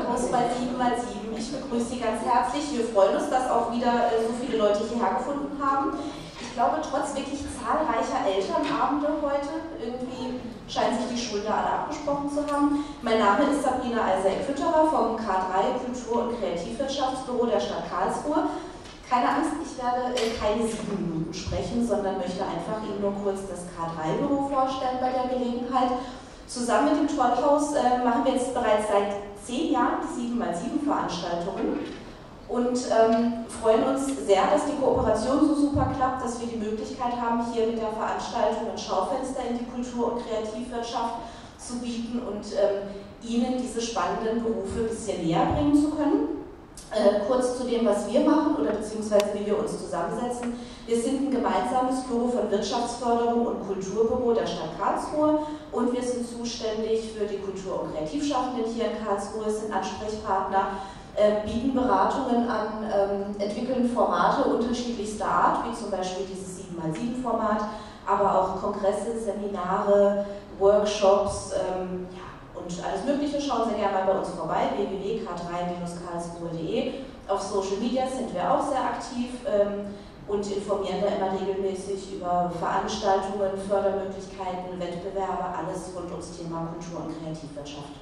Haus bei 7x7. Ich begrüße Sie ganz herzlich. Wir freuen uns, dass auch wieder so viele Leute hierher gefunden haben. Ich glaube, trotz wirklich zahlreicher Elternabende heute, irgendwie scheinen sich die Schulen da alle abgesprochen zu haben. Mein Name ist Sabrina Alser-Eckfütterer vom K3 Kultur- und Kreativwirtschaftsbüro der Stadt Karlsruhe. Keine Angst, ich werde keine 7 Minuten sprechen, sondern möchte einfach Ihnen nur kurz das K3-Büro vorstellen bei der Gelegenheit. Zusammen mit dem Tollhaus machen wir jetzt bereits seit 10 Jahren die 7x7-Veranstaltungen und freuen uns sehr, dass die Kooperation so super klappt, dass wir die Möglichkeit haben, hier mit der Veranstaltung ein Schaufenster in die Kultur- und Kreativwirtschaft zu bieten und Ihnen diese spannenden Berufe ein bisschen näher bringen zu können. Kurz zu dem, was wir machen oder beziehungsweise wie wir uns zusammensetzen. Wir sind ein gemeinsames Büro von Wirtschaftsförderung und Kulturbüro der Stadt Karlsruhe und wir sind zuständig für die Kultur- und Kreativschaffenden hier in Karlsruhe, sind Ansprechpartner, bieten Beratungen an, entwickeln Formate unterschiedlichster Art, wie zum Beispiel dieses 7x7-Format, aber auch Kongresse, Seminare, Workshops, und alles Mögliche. Schauen Sie gerne mal bei uns vorbei, www.k3-karlsruhe.de. Auf Social Media sind wir auch sehr aktiv und informieren da immer regelmäßig über Veranstaltungen, Fördermöglichkeiten, Wettbewerbe, alles rund ums Thema Kultur- und Kreativwirtschaft.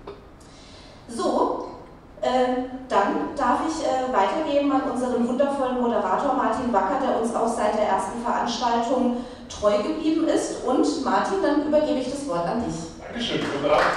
So, dann darf ich weitergeben an unseren wundervollen Moderator Martin Wacker, der uns auch seit der ersten Veranstaltung treu geblieben ist. Und Martin, dann übergebe ich das Wort an dich. Dankeschön, guten Abend.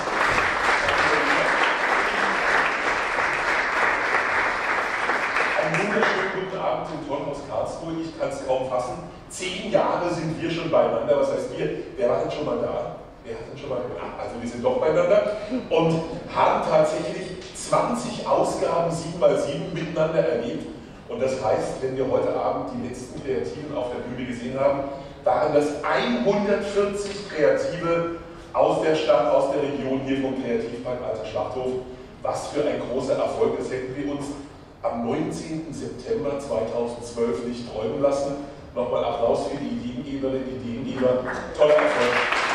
Einen wunderschönen guten Abend im Tollhaus Karlsruhe. Ich kann es kaum fassen. 10 Jahre sind wir schon beieinander. Was heißt wir? Wer war denn schon mal da? Wer hat denn schon mal da? Also wir sind doch beieinander und haben tatsächlich 20 Ausgaben 7x7 miteinander erlebt. Und das heißt, wenn wir heute Abend die letzten Kreativen auf der Bühne gesehen haben, waren das 140 Kreative aus der Stadt, aus der Region, hier vom Kreativpark Alter Schlachthof. Was für ein großer Erfolg, das hätten wir uns am 19. September 2012 nicht träumen lassen. Nochmal Applaus für die Ideengeberinnen und Ideengeber. Toller Erfolg.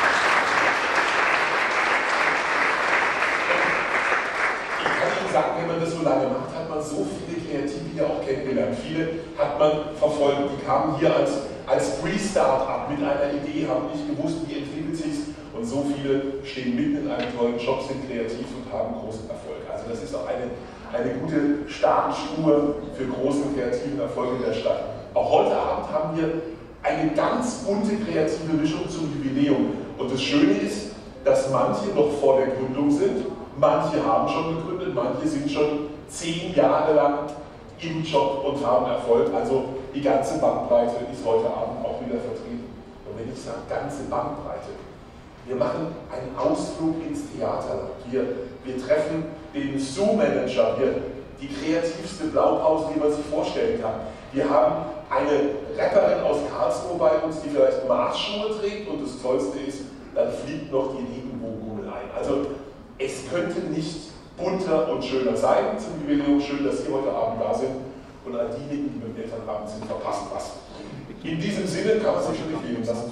Ich kann Ihnen sagen, wenn man das so lange macht, hat man so viele Kreative hier auch kennengelernt. Viele hat man verfolgt, die kamen hier als Pre-Start-up mit einer Idee, haben nicht gewusst, wie entwickelt sich. Und so viele stehen mitten in einem tollen Job, sind kreativ und haben großen Erfolg. Also das ist auch eine gute Startspur für großen kreativen Erfolg in der Stadt. Auch heute Abend haben wir eine ganz bunte kreative Mischung zum Jubiläum. Und das Schöne ist, dass manche noch vor der Gründung sind, manche haben schon gegründet, manche sind schon 10 Jahre lang im Job und haben Erfolg. Also die ganze Bandbreite ist heute Abend auch wieder vertreten. Und wenn ich sage, ganze Bandbreite, wir machen einen Ausflug ins Theater. Wir treffen den Zoo-Manager, die kreativste Blaupause, die man sich vorstellen kann. Wir haben eine Rapperin aus Karlsruhe bei uns, die vielleicht Marsschuhe trägt und das Tollste ist, dann fliegt noch die Regenbogenhummel ein. Also es könnte nicht bunter und schöner sein zum Jubiläum. Schön, dass Sie heute Abend da sind und an diejenigen, die beim Elternabend sind, verpassen was. In diesem Sinne kann man sich schon nicht wählen lassen,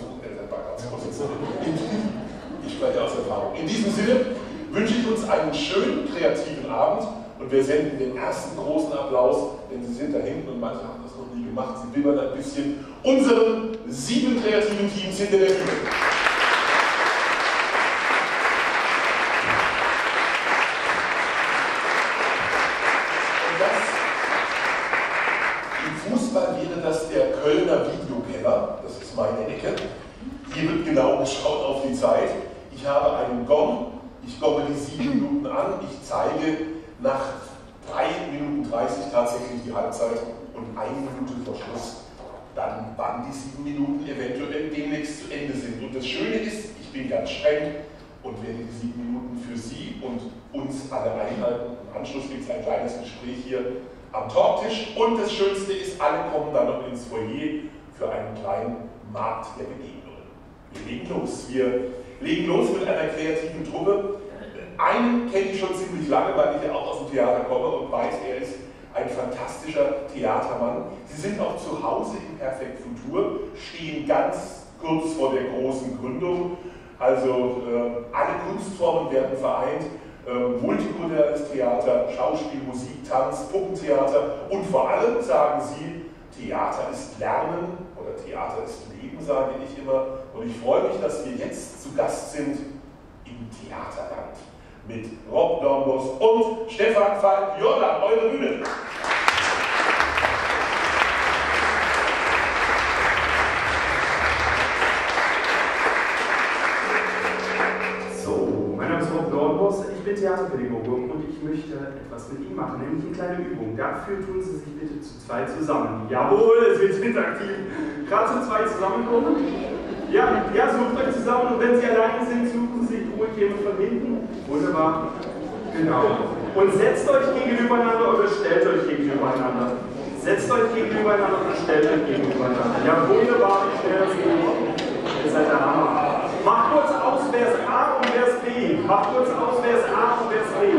ich spreche aus Erfahrung. In diesem Sinne wünsche ich uns einen schönen, kreativen Abend und wir senden den ersten großen Applaus, denn Sie sind da hinten und manche haben das noch nie gemacht. Sie bibbern ein bisschen unseren 7 kreativen Teams hinter der Bühne. Im Fußball wäre das der Kölner Videokeller, das ist meine Ecke. Hier wird genau geschaut auf die Zeit. Ich habe einen Gong, ich gonge die 7 Minuten an, ich zeige nach 3 Minuten 30 tatsächlich die Halbzeit und 1 Minute vor Schluss dann, wann die 7 Minuten eventuell demnächst zu Ende sind. Und das Schöne ist, ich bin ganz streng und werde die 7 Minuten für Sie und uns alle einhalten. Im Anschluss gibt es ein kleines Gespräch hier am Talktisch und das Schönste ist, alle kommen dann noch ins Foyer für einen kleinen Markt der Begegnungen. Wir legen los. Wir legen los mit einer kreativen Truppe. Einen kenne ich schon ziemlich lange, weil ich ja auch aus dem Theater komme und weiß, er ist ein fantastischer Theatermann. Sie sind auch zu Hause in Perfekt Futur, stehen ganz kurz vor der großen Gründung. Also alle Kunstformen werden vereint multkulturelles Theater, Schauspiel, Musik, Tanz, Puppentheater und vor allem sagen sie, Theater ist Lernen oder Theater ist Leben, sage ich immer. Und ich freue mich, dass wir jetzt zu Gast sind im Theaterland mit Rob Dornbos und Stefan Falk. Jordan, eure Bühne. Ich bin Theaterpädagoge und ich möchte etwas mit Ihnen machen, nämlich eine kleine Übung. Dafür tun Sie sich bitte zu zweit zusammen. Jawohl, es wird interaktiv. Gerade zu zweit zusammenkommen. Ja, sucht euch zusammen und wenn Sie alleine sind, suchen Sie ruhig jemand von hinten. Wunderbar. Genau. Und setzt euch gegenübereinander oder stellt euch gegenübereinander. Setzt euch gegenübereinander oder stellt euch gegenübereinander. Ja, wunderbar, wie schnell das geht. Ihr seid der Hammer. Macht kurz aus, wer ist A und wer ist B. Macht kurz aus, wer ist A und wer ist B.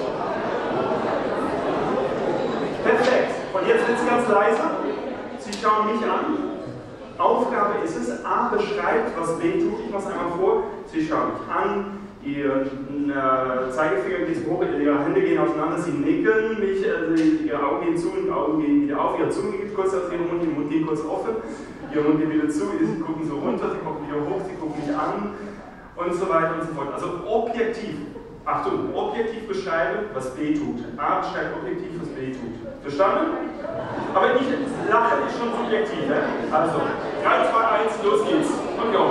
Perfekt. Und jetzt wird es ganz leise. Sie schauen mich an. Aufgabe ist es, A beschreibt, was B tut. Ich mache es einmal vor. Sie schauen mich an. Ihr Zeigefinger geht hoch, Ihre Hände gehen auseinander, Sie nicken, Ihre Augen gehen zu und Augen gehen wieder auf, Ihre Zunge geht kurz aus Ihrem Mund, Ihr Mund geht kurz offen, Ihr Mund geht wieder zu, Sie gucken so runter, Sie gucken wieder hoch, Sie gucken mich an und so weiter und so fort. Also objektiv, Achtung, objektiv beschreiben, was B tut. A beschreibt objektiv, was B tut. Verstanden? Aber nicht lachen ist schon subjektiv, ne? Also, 3, 2, 1, los geht's und go.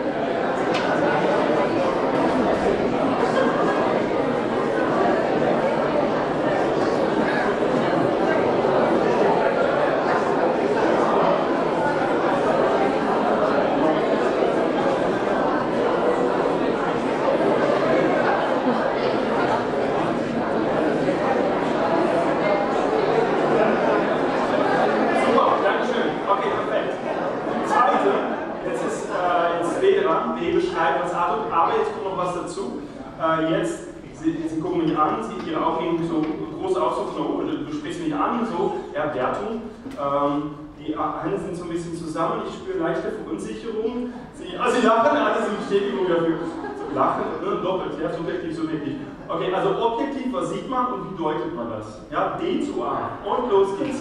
Sie gucken mich an, Ihre Augen gehen so groß auf, so, du sprichst mich an, so, ja, Wertung. Die Hände sind so ein bisschen zusammen, ich spüre leichte Verunsicherung. Sie lachen, alles in Bestätigung dafür. So, lachen, doppelt, ja, subjektiv, subjektiv. Okay, also objektiv, was sieht man und wie deutet man das? Ja, D zu A. Und los geht's.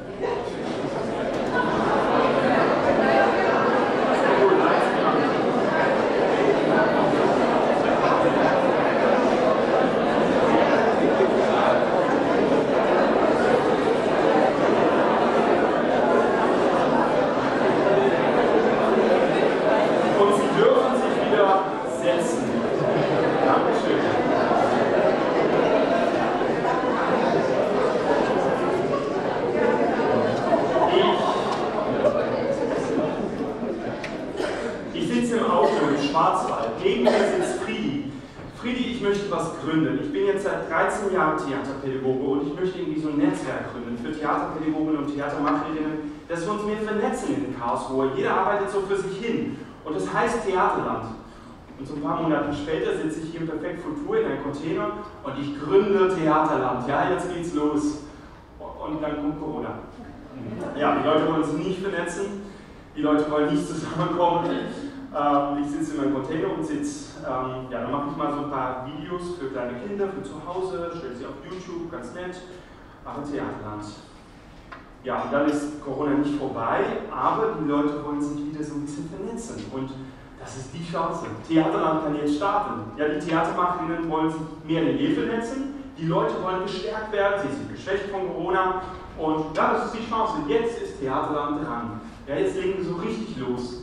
Ich bin jetzt seit 13 Jahren Theaterpädagoge und ich möchte irgendwie so ein Netzwerk gründen für Theaterpädagogen und Theatermacherinnen, dass wir uns mehr vernetzen in Karlsruhe. Jeder arbeitet so für sich hin und das heißt Theaterland. Und so ein paar Monate später sitze ich hier im Perfekt Kultur in einem Container und ich gründe Theaterland. Ja, jetzt geht's los. Und dann kommt Corona. Ja, die Leute wollen sich nicht vernetzen, die Leute wollen nicht zusammenkommen. Ich sitze in meinem Container und dann mache ich mal so ein paar Videos für kleine Kinder, für zu Hause, stelle sie auf YouTube, ganz nett, mache Theaterland. Ja, und dann ist Corona nicht vorbei, aber die Leute wollen sich wieder so ein bisschen vernetzen und das ist die Chance. Theaterland kann jetzt starten. Ja, die Theatermacherinnen wollen sich mehr denn je vernetzen, die Leute wollen gestärkt werden, sie sind geschwächt von Corona und ja, das ist die Chance. Jetzt ist Theaterland dran. Ja, jetzt legen wir so richtig los.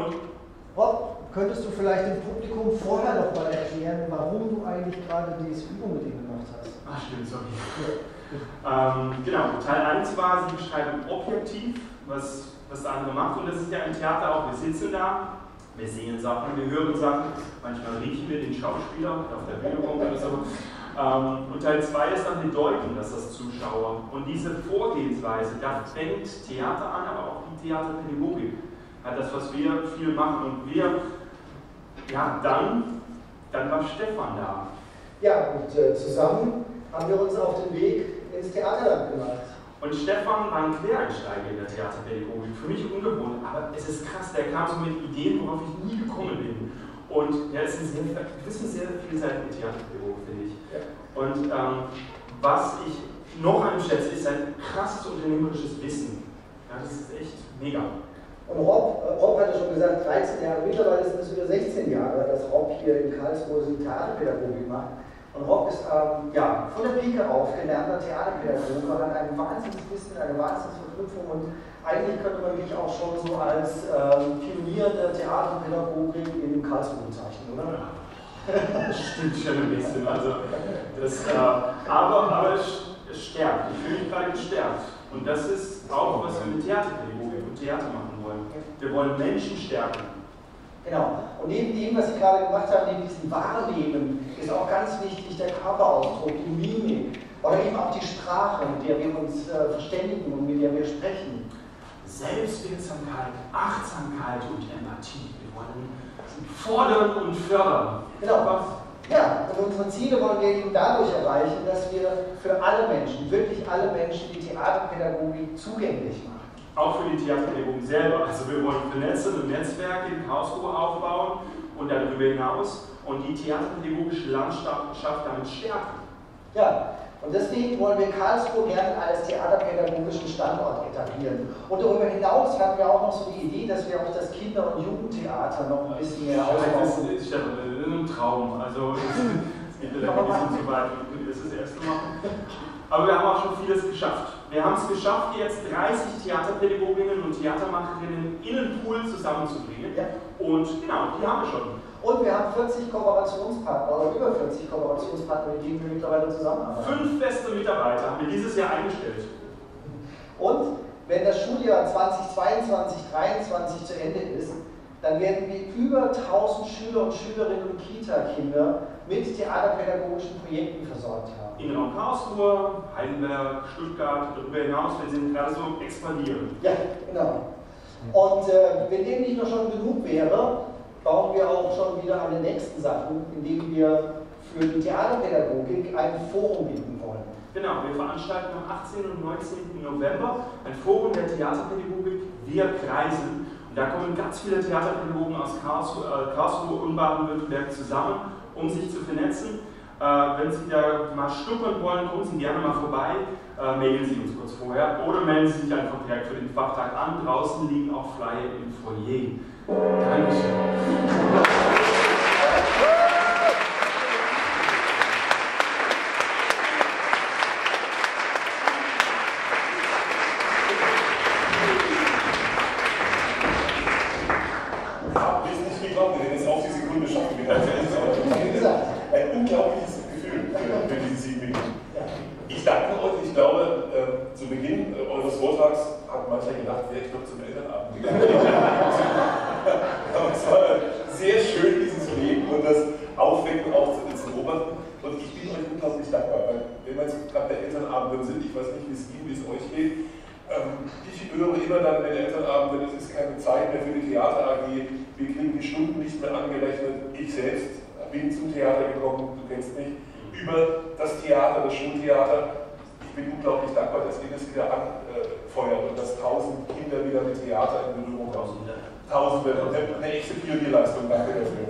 Rob, könntest du vielleicht dem Publikum vorher noch mal erklären, warum du eigentlich gerade diese Übung mit ihm gemacht hast? Ach stimmt, sorry. Genau, Teil 1 war, sie beschreiben objektiv, was der andere macht. Und das ist ja im Theater auch. Wir sitzen da, wir sehen Sachen, wir hören Sachen, manchmal riechen wir den Schauspieler, der auf der Bühne kommt oder so. Und Teil 2 ist dann die Deutung, dass das Zuschauer. Und diese Vorgehensweise, da fängt Theater an, aber auch die Theaterpädagogik. Das, was wir viel machen. Und dann war Stefan da. Ja, und zusammen haben wir uns auf den Weg ins Theaterland gemacht. Und Stefan war ein Quereinsteiger in der Theaterpädagogik. Für mich ungewohnt, aber es ist krass, der kam so mit Ideen, worauf ich nie gekommen bin. Und er ist ins bist ein sehr vielseitiger Theaterpädagoge, finde ich. Ja. Und was ich noch an ihm schätze, ist sein krasses unternehmerisches Wissen. Ja, das ist echt mega. Und Rob hatte schon gesagt, 13 Jahre, mittlerweile sind es über 16 Jahre, dass Rob hier in Karlsruhe die Theaterpädagogik macht. Und Rob ist von der Pike auf gelernter Theaterpädagoge, hat ein Wahnsinnswissen, eine Wahnsinnsverknüpfung und eigentlich könnte man mich auch schon so als Pionier der Theaterpädagogik in Karlsruhe bezeichnen, oder? Das stimmt schon ein bisschen. Also aber es stärkt. Ich fühle mich gerade gestärkt. Und das ist auch, was wir mit Theaterpädagogik und Theater machen wollen. Wir wollen Menschen stärken. Genau. Und neben dem, was Sie gerade gemacht haben, neben diesem Wahrnehmen, ist auch ganz wichtig der Körperausdruck, die Mimik oder eben auch die Sprache, mit der wir uns verständigen und mit der wir sprechen. Selbstwirksamkeit, Achtsamkeit und Empathie. Wir wollen fordern und fördern. Genau. Ja, und unsere Ziele wollen wir eben dadurch erreichen, dass wir für alle Menschen, wirklich alle Menschen, die Theaterpädagogik zugänglich machen. Auch für die Theaterpädagogen selber. Also wir wollen vernetzen und Netzwerke in Karlsruhe aufbauen und darüber hinaus und die theaterpädagogische Landschaft damit stärken. Ja, und deswegen wollen wir Karlsruhe gerne als theaterpädagogischen Standort etablieren. Und darüber hinaus haben wir auch noch so die Idee, dass wir auch das Kinder- und Jugendtheater noch ein bisschen mehr ausbauen. Das ist ein Traum. Also es geht ja ein bisschen zu weit, wir können das erste machen. Aber wir haben auch schon vieles geschafft. Wir haben es geschafft, jetzt 30 Theaterpädagoginnen und Theatermacherinnen in einen Pool zusammenzubringen. Ja. Und genau, die haben wir schon. Und wir haben 40 Kooperationspartner oder über 40 Kooperationspartner, mit denen wir mittlerweile zusammenarbeiten. 5 feste Mitarbeiter haben wir dieses Jahr eingestellt. Und wenn das Schuljahr 2022/23 zu Ende ist, dann werden wir über 1000 Schüler und Schülerinnen und Kita-Kinder mit theaterpädagogischen Projekten versorgt haben. In Raum Karlsruhe, Heidelberg, Stuttgart, darüber hinaus, wir sind gerade so expandieren. Ja, genau. Und wenn dem nicht noch schon genug wäre, bauen wir auch schon wieder an den nächsten Sachen, indem wir für die Theaterpädagogik ein Forum bieten wollen. Genau, wir veranstalten am 18. und 19. November ein Forum der Theaterpädagogik Wir Kreisen. Und da kommen ganz viele Theaterpädagogen aus Karlsruhe und Baden-Württemberg zusammen, um sich zu vernetzen. Wenn Sie da mal schnuppern wollen, kommen Sie gerne mal vorbei, mailen Sie uns kurz vorher oder melden Sie sich einfach direkt für den Fachtag an. Draußen liegen auch Flyer im Foyer. Dankeschön. Ein unglaubliches Gefühl für diese 7 Minuten. Ich danke euch. Ich glaube, zu Beginn eures Vortrags hat mancher gedacht, wäre ich doch zum Elternabend gegangen. Aber es war sehr schön, dieses Leben und das Aufwecken auch zu beobachten. Und ich bin euch unglaublich dankbar, weil wenn wir jetzt gerade bei Elternabenden sind, ich weiß nicht, wie es Ihnen, wie es euch geht, ich höre immer dann, wenn Elternabende, es ist keine Zeit mehr für die Theater AG, wir kriegen die Stunden nicht mehr angerechnet. Ich selbst bin zum Theater gekommen, du kennst mich, über das Theater, das Schultheater. Ich bin unglaublich dankbar, dass ihr das wieder anfeuert und dass 1000 Kinder wieder mit Theater in Berührung kommen. Tausende, eine echte Pionierleistung, danke dafür.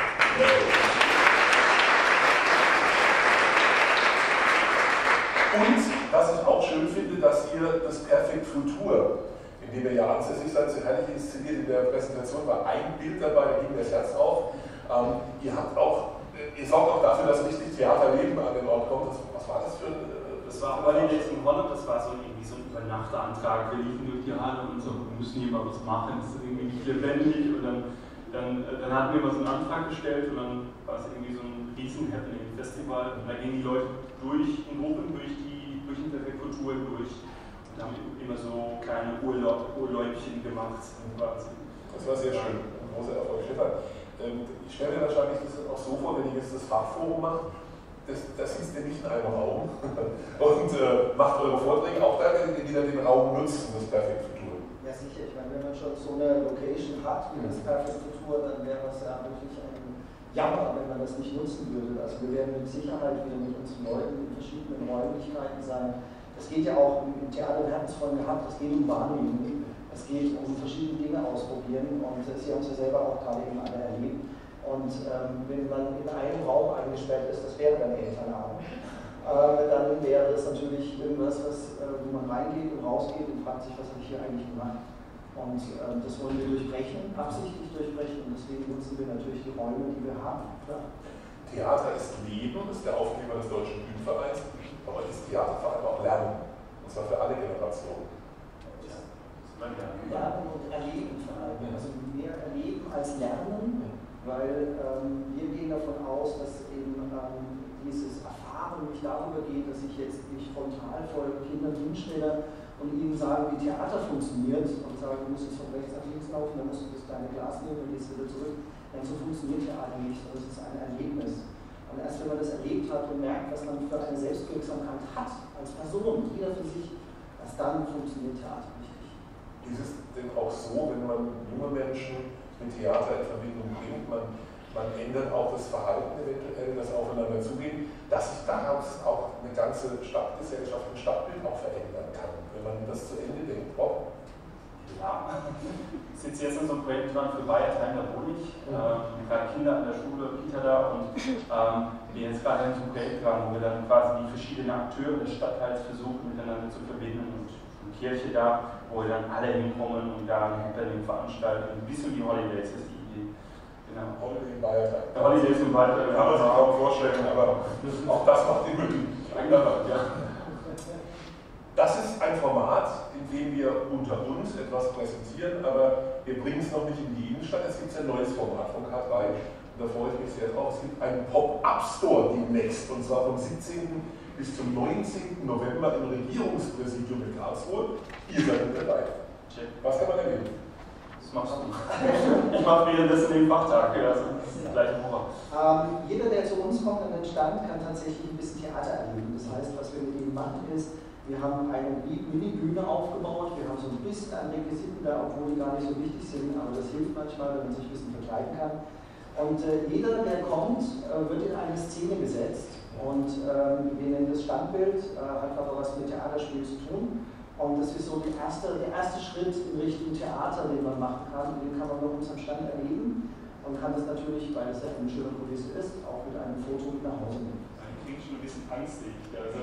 Und was ich auch schön finde, dass ihr das Perfekt Futur, in dem ihr ja ansässig seid, so herrlich inszeniert in der Präsentation, war ein Bild dabei, da ging das Herz auf. Ihr sorgt auch dafür, dass richtig Theaterleben an den Ort kommt. Was war das für ein... Das war Holidays in Holland, das war so irgendwie so ein Übernachtantrag. Wir liefen durch die Halle und so, wir müssen hier mal was machen, das ist irgendwie nicht lebendig. Und dann hatten wir mal so einen Antrag gestellt und dann war es irgendwie so ein Riesen-Happening-Festival. Und da gingen die Leute in Gruppen durch die Perfektkultur durch und haben immer so kleine Urläubchen gemacht. Das war sehr schön, ein großer Erfolg. Stefan, ich stelle mir wahrscheinlich das auch so vor, wenn ich jetzt das Fachforum mache, das sitzt ihr nicht in einem Raum und macht eure Vorträge, auch da werdet ihr wieder den Raum nutzen, das Perfekt Futur. Ja sicher, ich meine, wenn man schon so eine Location hat wie das Perfekt Futur, dann wäre das ja wirklich ein Jammer, wenn man das nicht nutzen würde. Also wir werden mit Sicherheit wieder mit unseren Leuten in verschiedenen Räumlichkeiten sein. Es geht ja auch im Theater, wir hatten es vorhin gehabt, es geht um Wahrnehmen, es geht um verschiedene Dinge ausprobieren und Sie haben es ja selber auch gerade eben alle erlebt. Und Und wenn man in einem Raum eingesperrt ist, das wäre dann Elternabend, dann wäre das natürlich irgendwas, wo man reingeht und rausgeht und fragt sich, was habe ich hier eigentlich gemacht. Und das wollen wir durchbrechen, absichtlich durchbrechen, und deswegen nutzen wir natürlich die Räume, die wir haben. Klar. Theater ist Leben, ist der Aufkleber des Deutschen Bühnenvereins, aber ist Theater vor allem auch Lernen, und zwar für alle Generationen. Lernen und Erleben vor allem, also mehr Erleben als Lernen, weil wir gehen davon aus, dass eben dieses Erfahren nicht darüber geht, dass ich jetzt mich frontal vor Kindern hinstelle und ihnen sagen, wie Theater funktioniert und sagen, du musst jetzt von rechts nach links laufen, dann musst du das kleine Glas nehmen und gehst wieder zurück. Denn so funktioniert Theater nicht, sondern es ist ein Erlebnis. Und erst wenn man das erlebt hat und merkt, was man für eine Selbstwirksamkeit hat als Person, jeder für sich, erst dann funktioniert Theater richtig. Ist es denn auch so, wenn man junge Menschen mit Theater in Verbindung bringt, man ändert auch das Verhalten eventuell, das Aufeinander zugehen, dass sich daraus auch eine ganze Stadtgesellschaft, ein Stadtbild auch verändern kann, wenn man das zu Ende denkt. Bob? Ja, ich sitze jetzt in so einem Projekt dran für Bayertheim, da wohne ich, gerade Kinder an der Schule, Kita da, und wir jetzt gerade in so einem Projekt dran, wo wir dann quasi die verschiedenen Akteure des Stadtteils versuchen miteinander zu verbinden, und eine Kirche da, wo wir dann alle hinkommen und da ein Happening veranstalten, ein bisschen wie Holidays ist die Idee. Genau. Holiday in Bayertheim. Der Holidays in Bayertheim, kann man sich kaum vorstellen, aber auch das macht den Mittel. Ja. Das ist ein Format, in dem wir unter uns etwas präsentieren, aber wir bringen es noch nicht in die Innenstadt. Es gibt ein neues Format von K3 und da freue ich mich sehr drauf. Es gibt einen Pop-Up-Store demnächst, und zwar vom 17. bis zum 19. November im Regierungspräsidium in Karlsruhe. Ihr seid mit dabei. Was kann man erleben? Das machst du. Ich mache währenddessen den Fachtag, also das ist gleich Horror. Jeder, der zu uns kommt an den Stand, kann tatsächlich ein bisschen Theater erleben. Das heißt, was wir mit ihnen machen ist, wir haben eine Mini-Bühne aufgebaut, wir haben so ein bisschen an Requisiten da, obwohl die gar nicht so wichtig sind, aber das hilft manchmal, wenn man sich ein bisschen verkleiden kann. Und jeder, der kommt, wird in eine Szene gesetzt, und wir nennen das Standbild, hat aber was mit Theaterspiel zu tun. Und das ist so der erste Schritt in Richtung Theater, den man machen kann. Den kann man bei uns am Stand erleben und kann das natürlich, weil es ja eine schöne Kulisse ist, auch mit einem Foto mit nach Hause nehmen. Ich kriege schon ein bisschen angstig. Also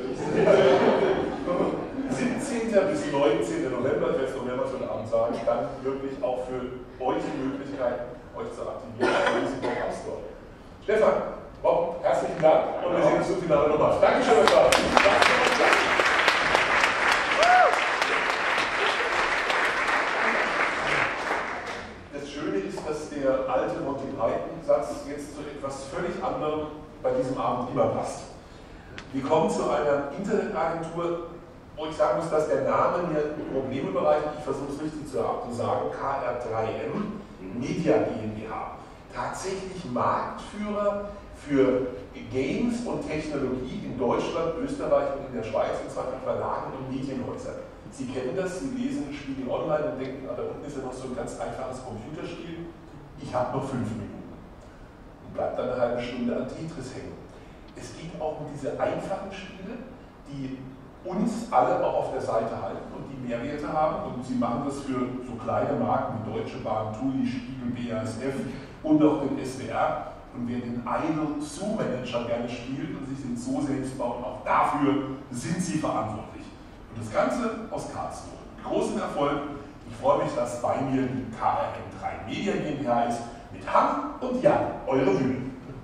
17. bis 19. November, ich werde es noch mehrmals heute Abend sagen, dann wirklich auch für euch die Möglichkeit, euch zu aktivieren in diesem Pop-Up-Store. Stefan, Bob, herzlichen Dank und wir sehen uns zum Finale nochmal. Dankeschön, euch beiden. Das Schöne ist, dass der alte Monty Python-Satz jetzt zu etwas völlig anderem bei diesem Abend überpasst. Wir kommen zu einer Internetagentur, wo ich sagen muss, dass der Name mir Probleme bereitet. Ich versuche es richtig zu sagen. KR3M Media GmbH. Tatsächlich Marktführer für Games und Technologie in Deutschland, Österreich und in der Schweiz, in 2 Verlagen und Medienhäusern. Sie kennen das, Sie lesen Spiegel Online und denken, da unten ist ja noch so ein ganz einfaches Computerspiel. Ich habe noch 5 Minuten. Und bleibt dann eine halbe Stunde an Tetris hängen. Es geht auch um diese einfachen Spiele, die uns alle auch auf der Seite halten und die Mehrwerte haben. Und sie machen das für so kleine Marken wie Deutsche Bahn, TUI, Spiegel, BASF und auch den SWR. Und wer den Idle Zoo Manager gerne spielt und sich den Zoo selbst baut, auch dafür sind sie verantwortlich. Und das Ganze aus Karlsruhe. Mit großem Erfolg. Ich freue mich, dass bei mir die KRM3 Media GmbH ist. Mit Han und Jan, eure Bühne.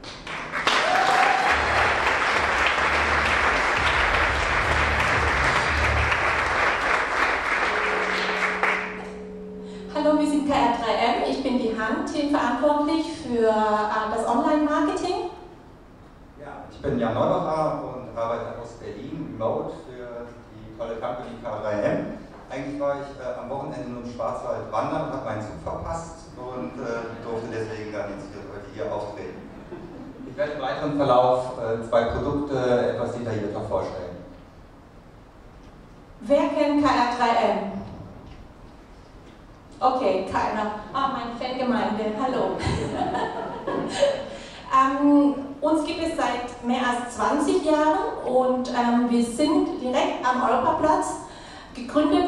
Hallo, wir sind KR3M. Ich bin die Han, teamverantwortlich für das Online-Marketing. Ja, ich bin Jan Neubacher und arbeite aus Berlin, remote für die tolle Company KR3M. Eigentlich war ich am Wochenende nur im Schwarzwald wandern und habe meinen Zug verpasst und durfte deswegen dann jetzt heute hier auftreten. Ich werde im weiteren Verlauf 2 Produkte etwas detaillierter vorstellen. Wer kennt KR3M? Okay, keiner. Meine Fangemeinde, hallo. Uns gibt es seit mehr als 20 Jahren und wir sind direkt am Europaplatz, gegründet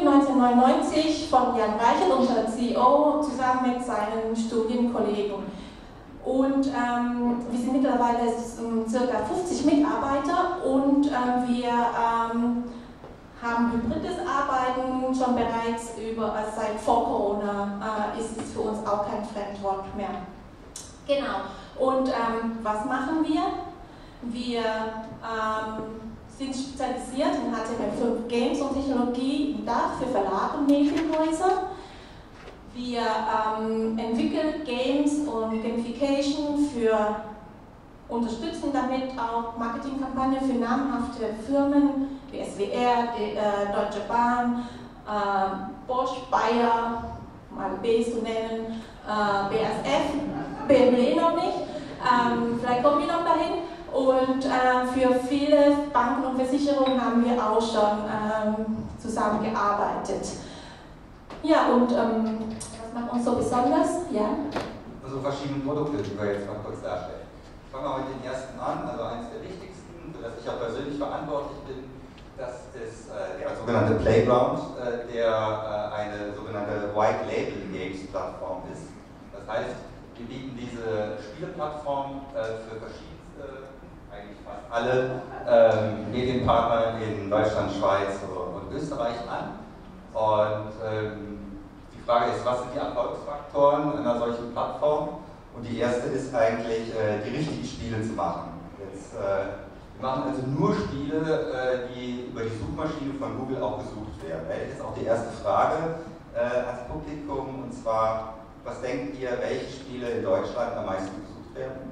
1999 von Jan Reichelt, unser CEO, zusammen mit seinen Studienkollegen. Und wir sind mittlerweile ca. 50 Mitarbeiter und wir haben hybrides Arbeiten schon bereits seit vor Corona ist es für uns auch kein Fremdwort mehr. Genau. Und was machen wir? Wir sind spezialisiert in HTML5 Games und Technologie im Dach für Verlage und Medienhäuser. Wir entwickeln Games und Gamification unterstützen damit auch Marketingkampagnen für namhafte Firmen wie SWR, Deutsche Bahn, Bosch, Bayer, mal B zu nennen, BASF, BMW noch nicht, vielleicht kommen wir noch dahin. Und für viele Banken und Versicherungen haben wir auch schon zusammengearbeitet. Ja, und was macht uns so besonders? Ja? Also verschiedene Produkte, die wir jetzt mal kurz darstellen. Fangen wir mit den ersten an, also eines der wichtigsten, für das ich auch persönlich verantwortlich bin. Das ist der sogenannte Playground, der eine sogenannte White Label Games Plattform ist. Das heißt, wir bieten diese Spieleplattform für verschiedenste, eigentlich fast alle Medienpartner in Deutschland, Schweiz und Österreich an. Und die Frage ist, was sind die Erfolgsfaktoren einer solchen Plattform? Und die erste ist eigentlich, die richtigen Spiele zu machen. Jetzt, wir machen also nur Spiele, die über die Suchmaschine von Google auch gesucht werden. Das ist auch die erste Frage ans Publikum, und zwar, was denkt ihr, welche Spiele in Deutschland am meisten gesucht werden?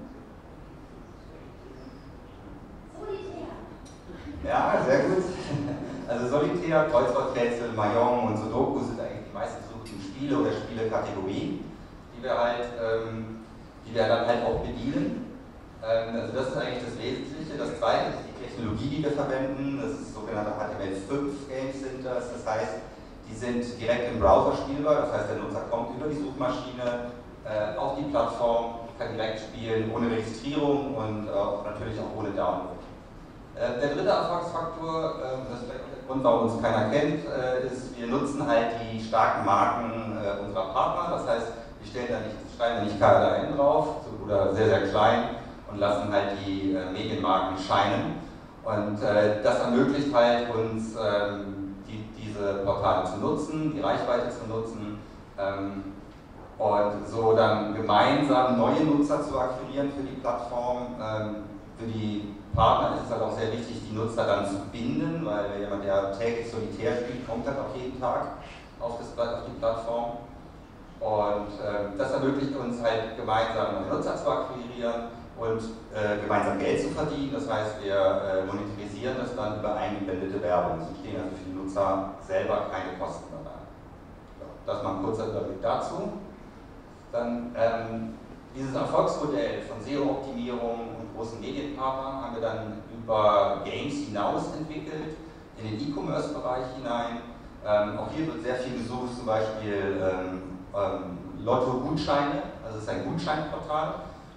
Solitär. Ja, sehr gut. Also Solitär, Kreuzworträtsel, Mahjong und Sudoku sind eigentlich die meistgesuchten Spiele oder Spielekategorien, die wir dann halt auch bedienen. Also das ist eigentlich das Wesentliche. Das zweite ist die Technologie, die wir verwenden. Das ist sogenannte HTML5 Games sind das. Das heißt, die sind direkt im Browser spielbar. Das heißt, der Nutzer kommt über die Suchmaschine auf die Plattform, kann direkt spielen, ohne Registrierung und natürlich auch ohne Download. Der dritte Erfolgsfaktor, das ist vielleicht auch der Grund, warum uns keiner kennt, ist, wir nutzen halt die starken Marken unserer Partner. Das heißt, wir schreiben da nicht KLN drauf oder sehr, sehr klein und lassen halt die Medienmarken scheinen. Und das ermöglicht halt uns, diese Portale zu nutzen, die Reichweite zu nutzen und so dann gemeinsam neue Nutzer zu akquirieren für die Plattform. Für die Partner ist es halt auch sehr wichtig, die Nutzer dann zu binden, weil jemand, der täglich solitär spielt, kommt halt auch jeden Tag auf die Plattform. Und das ermöglicht uns halt gemeinsam neue Nutzer zu akquirieren und gemeinsam Geld zu verdienen. Das heißt, wir monetarisieren das dann über eingeblendete Werbung. Es entstehen also für die Nutzer selber keine Kosten dabei. Das mal ein kurzer Überblick dazu. Dann dieses Erfolgsmodell von SEO-Optimierung und großen Medienpartnern haben wir dann über Games hinaus entwickelt, in den E-Commerce-Bereich hinein. Auch hier wird sehr viel gesucht, zum Beispiel Lotto-Gutscheine, also es ist ein Gutscheinportal.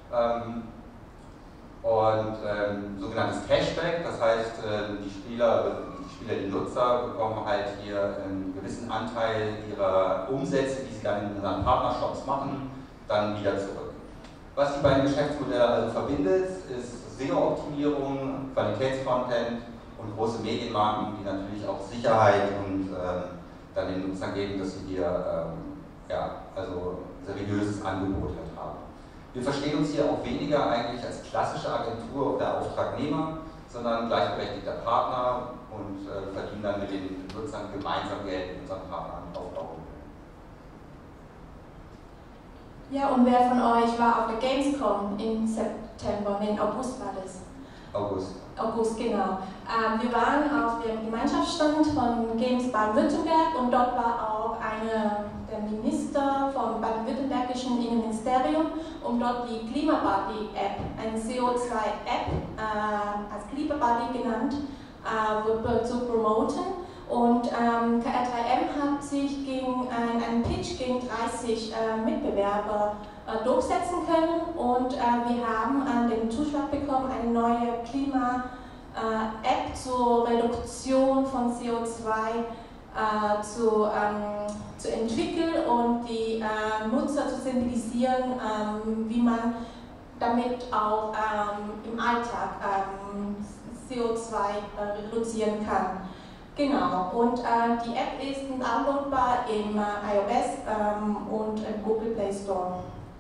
Sogenanntes Cashback, das heißt, die Nutzer bekommen halt hier einen gewissen Anteil ihrer Umsätze, die sie dann in unseren Partnershops machen, dann wieder zurück. Was die beiden Geschäftsmodelle also verbindet, ist SEO-Optimierung, Qualitätscontent und große Medienmarken, die natürlich auch Sicherheit und dann den Nutzern geben, dass sie hier also seriöses Angebot halt haben. Wir verstehen uns hier auch weniger eigentlich als klassische Agentur oder Auftragnehmer, sondern gleichberechtigter Partner und verdienen dann mit den Nutzern gemeinsam Geld mit unseren Partnern aufbauen. Ja, und wer von euch war auf der Gamescom im September? In August war das? August, genau. Wir waren auf dem Gemeinschaftsstand von Games Baden-Württemberg und dort war auch der Minister vom baden-württembergischen Innenministerium, um dort die Klimabuddy-App, eine CO2-App, als Klimabuddy genannt, zu promoten. Und KR3M hat sich gegen einen Pitch gegen 30 Mitbewerber durchsetzen können und wir haben den Zuschlag bekommen, eine neue Klima-App zur Reduktion von CO2 zu entwickeln und die Nutzer zu sensibilisieren, wie man damit auch im Alltag CO2 reduzieren kann. Genau, und die App ist downloadbar im iOS und im Google Play Store.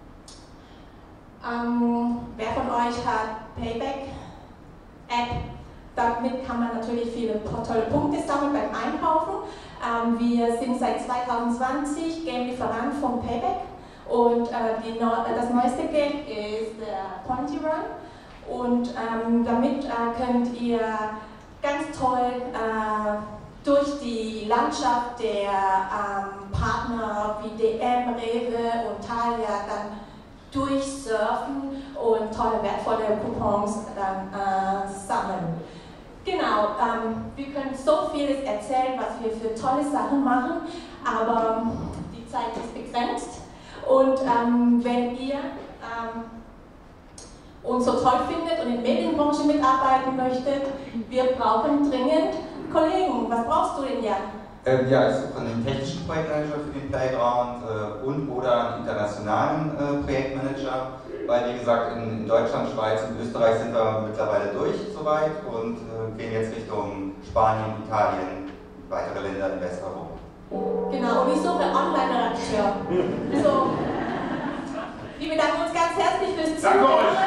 Wer von euch hat Payback-App? Damit kann man natürlich viele tolle Punkte sammeln beim Einkaufen. Wir sind seit 2020 Game-Lieferant von Payback und das neueste Game ist der Pointy Run. Und damit könnt ihr ganz toll durch die Landschaft der Partner wie DM, Rewe und Thalia dann durchsurfen und tolle, wertvolle Coupons dann sammeln. Genau, wir können so vieles erzählen, was wir für tolle Sachen machen, aber die Zeit ist begrenzt. Und wenn ihr uns so toll findet und in der Medienbranche mitarbeiten möchtet, wir brauchen dringend Kollegen. Was brauchst du denn, Jan? Ja, ich suche einen technischen Projektmanager für den Playground und/oder einen internationalen Projektmanager, weil, wie gesagt, in Deutschland, Schweiz und Österreich sind wir mittlerweile durch soweit und gehen jetzt Richtung Spanien, Italien, weitere Länder in Westeuropa. Genau, und ich suche Online-Redakteur. So, wir bedanken uns ganz herzlich fürs Zuhören. Danke euch.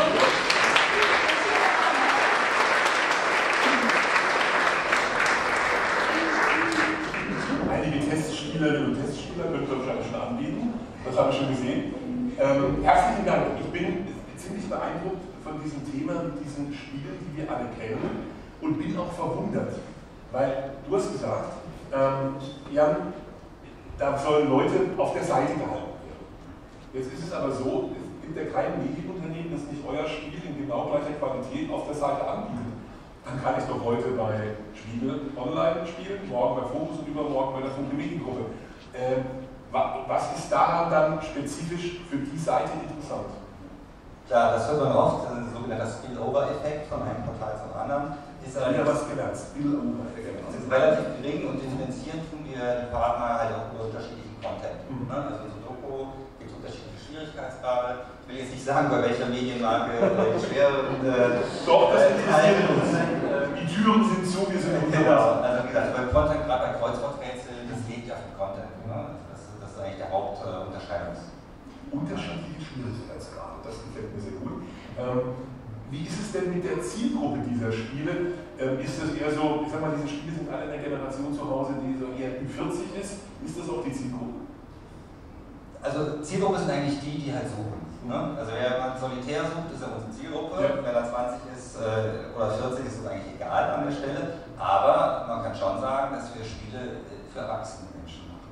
Einige Testspielerinnen und Testspieler könnt ihr wahrscheinlich schon anbieten. Das habe ich schon gesehen. Herzlichen Dank. Ich bin ziemlich beeindruckt von diesem Thema, mit diesen Spielen, die wir alle kennen, und bin auch verwundert, weil du hast gesagt, Jan, da sollen Leute auf der Seite gehalten werden. Jetzt ist es aber so, es gibt ja kein Medienunternehmen, das nicht euer Spiel in genau gleicher Qualität auf der Seite anbietet. Dann kann ich doch heute bei Spiegel Online spielen, morgen bei Focus und übermorgen bei der Funke Mediengruppe. Was ist daran dann spezifisch für die Seite interessant? Ja, das hört man oft, ein sogenannter Spillover-Effekt von einem Portal zum anderen. Ist ja was gelernt, Spillover-Effekt. Es ist relativ gering und differenzieren tun wir die Partner halt auch über unterschiedlichen Content. Also in Sudoku gibt es unterschiedliche Schwierigkeitsgrade. Ich will jetzt nicht sagen, bei welcher Medienmarke die schweren. Doch, das interessiert uns. Die Türen sind zu, wir sind genau. Also wie gesagt, beim Content, gerade bei Kreuzworträtseln, das liegt ja auf dem Content. Das ist eigentlich der Hauptunterscheidungs. Unterschiedliche Schwierigkeitsgrade, das gefällt mir sehr gut. Wie ist es denn mit der Zielgruppe dieser Spiele? Ist das eher so, ich sag mal, diese Spiele sind alle in der Generation zu Hause, die so eher Ü40 ist. Ist das auch die Zielgruppe? Also Zielgruppe sind eigentlich die, die halt suchen. Ne? Also wer man solitär sucht, ist ja unsere Zielgruppe. Ja. Wenn er 20 ist oder 40, ist es eigentlich egal an der Stelle. Aber man kann schon sagen, dass wir Spiele für erwachsene Menschen machen.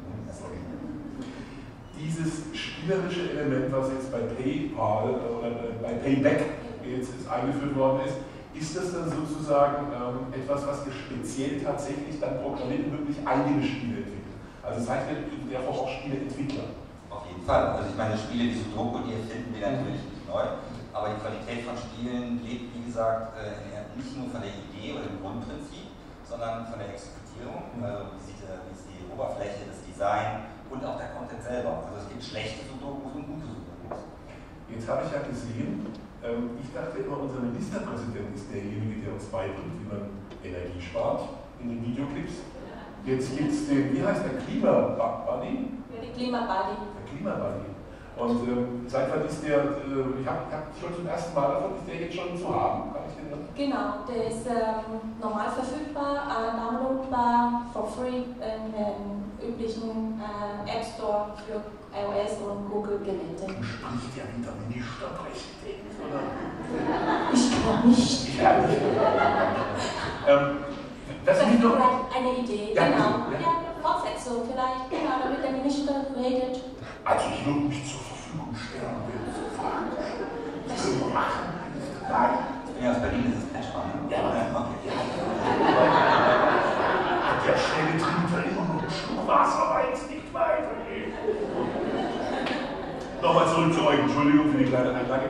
Dieses spielerische Element, was jetzt bei PayPal oder bei Payback jetzt eingeführt worden ist das dann sozusagen etwas, was ihr speziell tatsächlich dann programmiert und wirklich eigene Spiele entwickelt? Also seid ihr therefore auch Spieleentwickler? Auf jeden Fall. Also ich meine, Spiele wie Sudoku, die erfinden wir natürlich nicht neu, aber die Qualität von Spielen lebt, wie gesagt, nicht nur von der Idee oder dem Grundprinzip, sondern von der Exekutierung. Also wie ist die Oberfläche, das Design und auch der Content selber. Also es gibt schlechte Sudokus und gute Sudokus. Jetzt habe ich ja gesehen, ich dachte immer, unser Ministerpräsident ist derjenige, der uns beibringt, wie man Energie spart in den Videoclips. Jetzt gibt es den, wie heißt der, Klimabuddy? Ja, die Klimabuddy. Der Klimabuddy. Und seit wann ist der, ich hab schon zum ersten Mal davon, ist der jetzt schon zu haben? Kann ich den dann? Genau, der ist normal verfügbar, downloadbar, for free in den üblichen App Store für iOS und Google-Geräte. Spricht ja wieder Ministerpräsident, oder? Ich glaube nicht. Ich glaube nicht. Das ist vielleicht eine Idee, ja, genau. Ja. Ja, Fortsetzung vielleicht, genau, damit der Minister redet. Also ich würde mich zur Verfügung stellen, wenn du so fragst. Das können wir machen. Nein. Ja, aus Berlin ist es kein Spannend. Ja, okay. Der schnelle Trinker immer einen Schluck Wasser, weil es nicht weitergeht. Nochmal zurück zu euch. Entschuldigung für die kleine Einlage.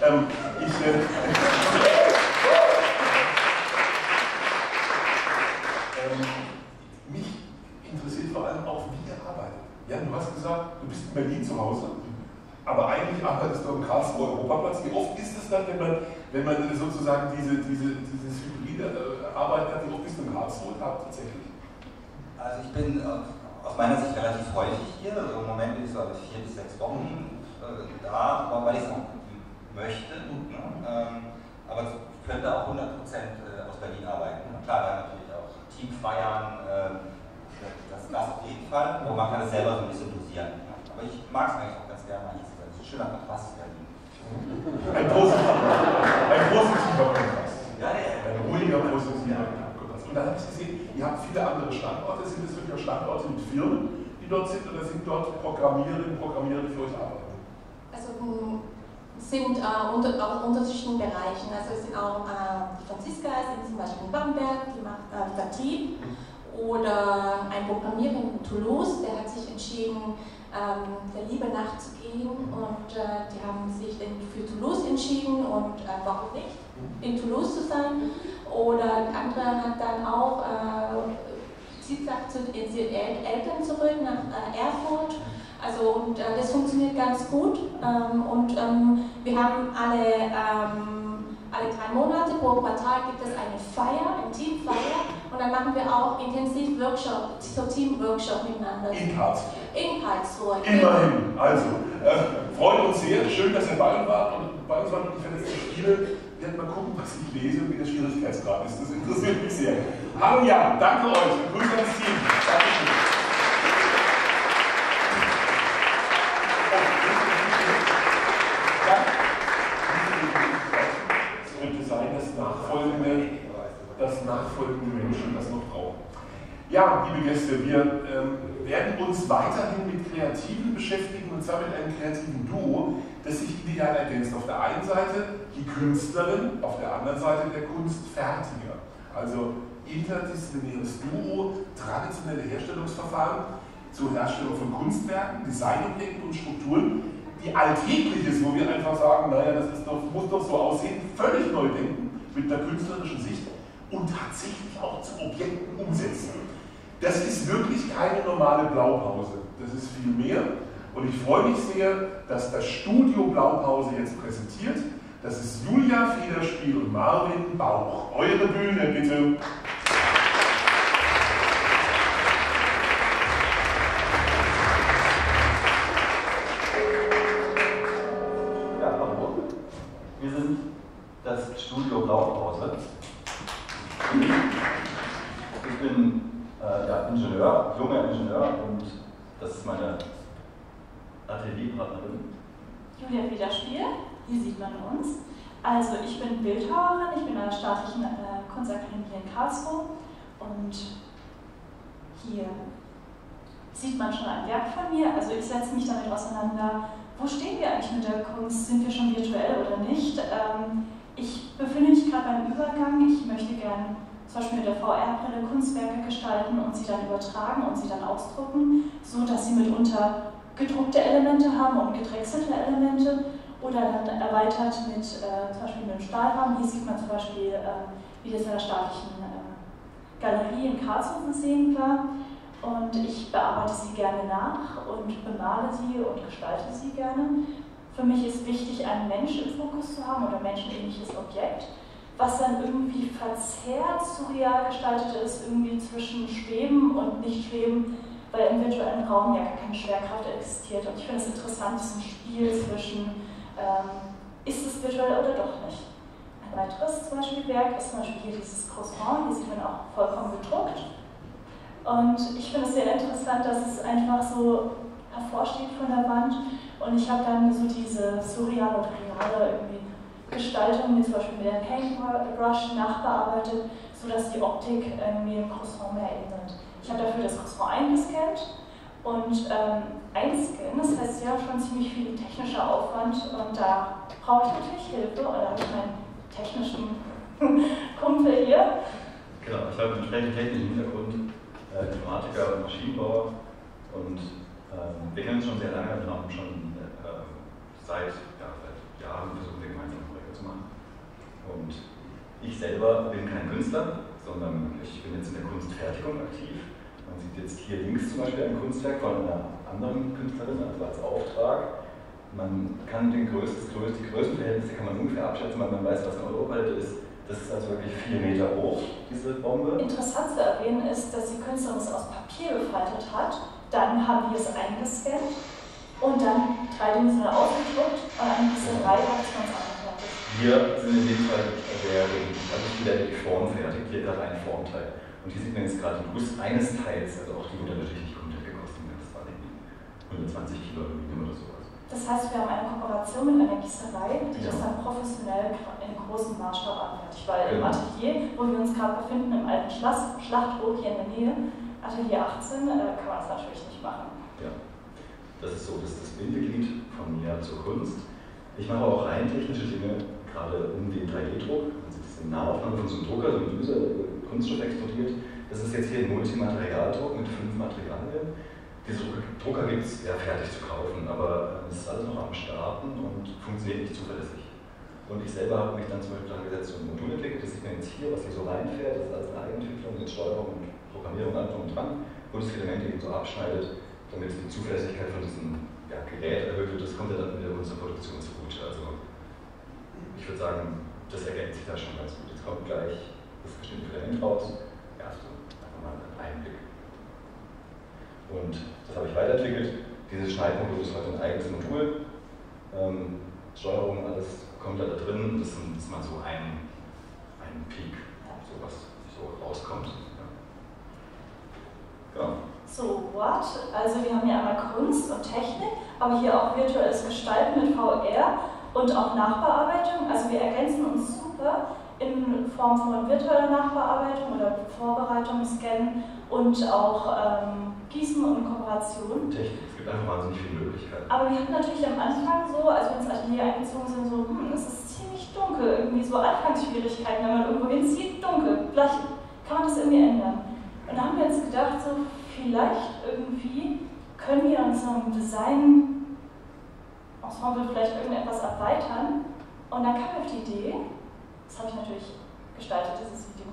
Mich interessiert vor allem auch, wie ihr arbeitet. Jan, du hast gesagt, du bist in Berlin zu Hause. aber eigentlich arbeitest du am Karlsruher Europaplatz. Wie oft ist es dann, wenn man sozusagen dieses hybride Arbeit hat, wie oft bist du in Karlsruhe tatsächlich? Also ich bin aus meiner Sicht relativ häufig hier, also im Moment bin ich so alle 4 bis 6 Wochen da, aber weil ich es auch möchte. Aber ich könnte auch 100% aus Berlin arbeiten. Klar, dann natürlich auch Teamfeiern, das auf jeden Fall, aber man kann es selber so ein bisschen dosieren. Aber ich mag es eigentlich auch ganz gerne, hier zu sein. Es ist ein schöner Kontrast, Berlin. Ein positiver Kontrast. Ja, ein ruhiger, positiver Kontrast. Und dann habe ich gesehen, ihr habt viele andere Standorte. Sind es wirklich auch Standorte mit Firmen, die dort sind, oder sind dort Programmierer, die für euch arbeiten? Also sind aus unterschiedlichen Bereichen. Also es sind auch die Franziska, sind zum Beispiel in Bamberg, die macht Vertrieb. Oder ein Programmierer in Toulouse, der hat sich entschieden, der Liebe nachzugehen, und die haben sich dann für Toulouse entschieden, und warum nicht in Toulouse zu sein. Oder die andere hat dann auch, sie sagt zu ihren Eltern zurück nach Erfurt. Also, und das funktioniert ganz gut, und wir haben alle 3 Monate pro Quartal gibt es eine Feier, eine Teamfeier, und dann machen wir auch intensiv Workshop, so Teamworkshop miteinander. In Karlsruhe. In Karlsruhe. Immerhin. Also, freut uns sehr, schön, dass ihr bei uns wart, und ich werde jetzt die Spiele, werden mal gucken, was ich lese und wie der Schwierigkeitsgrad ist. Das interessiert mich sehr. Anja, danke euch, Grüße ans Team. Dankeschön. Das nachfolgende Menschen das noch brauchen. Ja, liebe Gäste, wir werden uns weiterhin mit Kreativen beschäftigen, und zwar mit einem kreativen Duo, das sich ideal ergänzt. Auf der einen Seite die Künstlerin, auf der anderen Seite der Kunstfertiger. Also interdisziplinäres Duo, traditionelle Herstellungsverfahren zur Herstellung von Kunstwerken, Designobjekten und Strukturen, die alltägliches, wo wir einfach sagen, naja, muss doch so aussehen, völlig neu denken, mit einer künstlerischen Sicht, und tatsächlich auch zu Objekten umsetzen. Das ist wirklich keine normale Blaupause, das ist viel mehr, und ich freue mich sehr, dass das Studio Blaupause jetzt präsentiert. Das ist Julia Federspiel und Marvin Bauch. Eure Bühne, bitte. Ja, hallo. Wir sind das Studio Blaupause. Ich bin Ingenieur, junger Ingenieur, und das ist meine Atelierpartnerin. Julia Federspiel, hier sieht man uns. Also ich bin Bildhauerin, ich bin an der Staatlichen Kunstakademie hier in Karlsruhe, und hier sieht man schon ein Werk von mir. Also ich setze mich damit auseinander, wo stehen wir eigentlich mit der Kunst, sind wir schon virtuell oder nicht. Ich befinde mich gerade beim Übergang, ich möchte gerne zum Beispiel mit der VR-Brille Kunstwerke gestalten und sie dann übertragen und sie dann ausdrucken, so dass sie mitunter gedruckte Elemente haben und gedrechselte Elemente, oder dann erweitert mit zum Beispiel mit dem Stahlrahmen. Hier sieht man zum Beispiel, wie das in der Staatlichen Galerie in Karlsruhe zu sehen war, und ich bearbeite sie gerne nach und bemale sie und gestalte sie gerne. Für mich ist wichtig, einen Mensch im Fokus zu haben oder menschenähnliches Objekt, was dann irgendwie verzerrt, surreal gestaltet ist, irgendwie zwischen Schweben und Nicht-Schweben, weil im virtuellen Raum ja gar keine Schwerkraft existiert. Und ich finde es interessant, das ist ein Spiel zwischen, ist es virtuell oder doch nicht. Ein weiteres zum Beispiel Werk ist zum Beispiel hier dieses Croissant, hier sieht man auch vollkommen gedruckt. Und ich finde es sehr interessant, dass es einfach so hervorsteht von der Wand. Und ich habe dann so diese surreale und reale irgendwie Gestaltung, wie zum Beispiel mit der Paintbrush nachbearbeitet, sodass die Optik mir im Croissant mehr erinnert. Ich habe dafür das Croissant eingescannt, und einscannen, das heißt ja schon ziemlich viel technischer Aufwand, und da brauche ich natürlich Hilfe, und da habe ich meinen technischen Kumpel hier. Genau, ich habe einen entsprechend technischen Hintergrund, Informatiker und Maschinenbauer, und wir kennen uns schon sehr lange, wir haben schon seit Jahren versuchen wir gemeinsam Projekte zu machen. Und ich selber bin kein Künstler, sondern ich bin jetzt in der Kunstfertigung aktiv. Man sieht jetzt hier links zum Beispiel ein Kunstwerk von einer anderen Künstlerin, also als Auftrag. man kann die Größenverhältnisse kann man ungefähr abschätzen, weil man weiß, was eine Europalte ist. Das ist also wirklich 4 Meter hoch, diese Bombe. Interessant zu erwähnen ist, dass die Künstlerin es aus Papier gefaltet hat. Dann haben wir es eingescannt und dann 3-dimensional ausgedruckt und eine Gießerei hat es uns angefertigt. Wir sind in dem Fall wieder die Form fertig, hier gerade ein Formteil. Und hier sieht man jetzt gerade den Guss eines Teils, also auch die wurde natürlich nicht komplett gekostet, das war irgendwie 120 Kilo oder sowas. Das heißt, wir haben eine Kooperation mit einer Gießerei, die das dann professionell in großem Maßstab anfertigt. Weil im Atelier, wo wir uns gerade befinden, im alten Schlachthof hier in der Nähe, Atelier 18, kann man das natürlich nicht machen. Ja, das ist so, das ist das Bindeglied von mir zur Kunst. Ich mache auch rein technische Dinge, gerade um den 3D-Druck. Also das ist eine Nahaufnahme von so einem Drucker, so ein Düse, Kunststoff explodiert. Das ist jetzt hier ein Multimaterialdruck mit 5 Materialien. Diese Drucker gibt es ja fertig zu kaufen, aber es ist alles noch am Starten und funktioniert nicht zuverlässig. Und ich selber habe mich dann zum Beispiel dran gesetzt und ein Modul entwickelt, das sieht man jetzt hier, was hier so reinfährt, das ist alles eine Eigenentwicklung mit Steuerung und Programmierung und allem dran, wo das Filament eben so abschneidet, damit die Zuverlässigkeit von diesem Gerät erhöht wird. Das kommt ja dann wieder unserer Produktion zugute. Also ich würde sagen, das ergänzt sich da schon ganz gut. Jetzt kommt gleich das bestimmte Filament raus. Ja, so einfach mal ein Einblick. Und das habe ich weiterentwickelt. Dieses Schneidmodul ist heute ein eigenes Modul. Steuerung, alles kommt da drin. Das ist mal so ein Peak, so was so rauskommt. Ja. So, what? Also wir haben hier einmal Kunst und Technik, aber hier auch virtuelles Gestalten mit VR und auch Nachbearbeitung. Also wir ergänzen uns super in Form von virtueller Nachbearbeitung oder Vorbereitung, Scannen und auch Gießen und Kooperation. Technik, es gibt einfach wahnsinnig viele Möglichkeiten. Aber wir hatten natürlich am Anfang so, als wir ins Atelier eingezogen sind, so, es ist ziemlich dunkel, irgendwie so Anfangsschwierigkeiten, wenn man irgendwo hinzieht, dunkel. Vielleicht kann man das irgendwie ändern. Und da haben wir jetzt gedacht, so, vielleicht irgendwie können wir unserem Design-Ensemble vielleicht irgendetwas erweitern. Und dann kam auf die Idee, das habe ich natürlich gestaltet, dieses Video.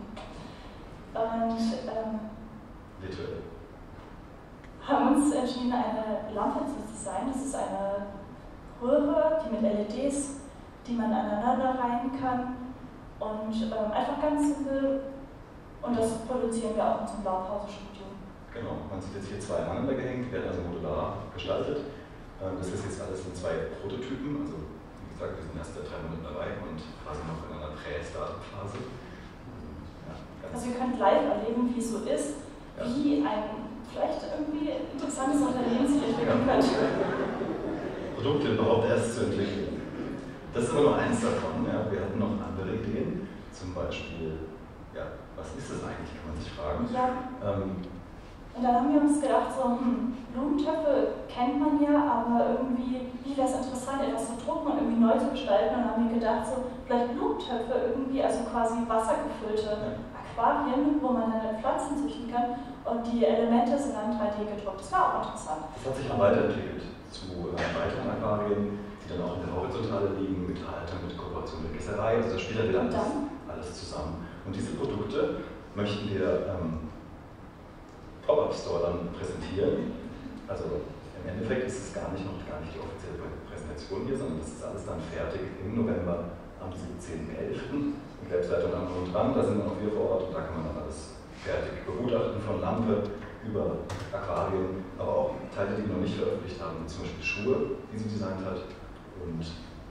Und virtuell. Haben uns entschieden, eine Lampe zu designen. Das ist eine Röhre, die mit LEDs, die man aneinander reihen kann. Und einfach ganz simpel. Und das produzieren wir auch in unserem Blaupausenstudio. Genau, man sieht jetzt hier 2 aneinander gehängt, werden also modular gestaltet. Das ist jetzt alles in 2 Prototypen. Also wie gesagt, wir sind erst seit 3 Monaten dabei und quasi noch in einer Prä-Start-Phase. Ja, also ihr könnt live erleben, wie es so ist, wie ein vielleicht irgendwie interessantes Unternehmen sich entwickeln könnte. Produkte überhaupt erst zu entwickeln. Das ist aber nur eins davon. Ja. Wir hatten noch andere Ideen, zum Beispiel, ja, was ist das eigentlich, kann man sich fragen. Ja. Und dann haben wir uns gedacht, so, Blumentöpfe kennt man ja, aber irgendwie, wie wäre es interessant, etwas zu drucken und irgendwie neu zu gestalten. Und dann haben wir gedacht, so, vielleicht Blumentöpfe irgendwie, also quasi wassergefüllte Aquarien, wo man dann Pflanzen züchten kann. Und die Elemente sind dann 3D gedruckt. Das war auch interessant. Das hat sich auch weiterentwickelt zu weiteren Aquarien, die dann auch in der Horizontale liegen, mit Haltung, mit Kooperation mit Gießerei. Also da spielt dann wieder alles zusammen. Und diese Produkte möchten wir Pop-Up-Store dann präsentieren. Also im Endeffekt ist es gar nicht die offizielle Präsentation hier, sondern das ist alles dann fertig im November am 17.11. Die Webseite und allem dran, da sind auch wir vor Ort und da kann man dann alles fertig begutachten, von Lampe über Aquarien, aber auch Teile, die wir noch nicht veröffentlicht haben, zum Beispiel Schuhe, die sie designt hat und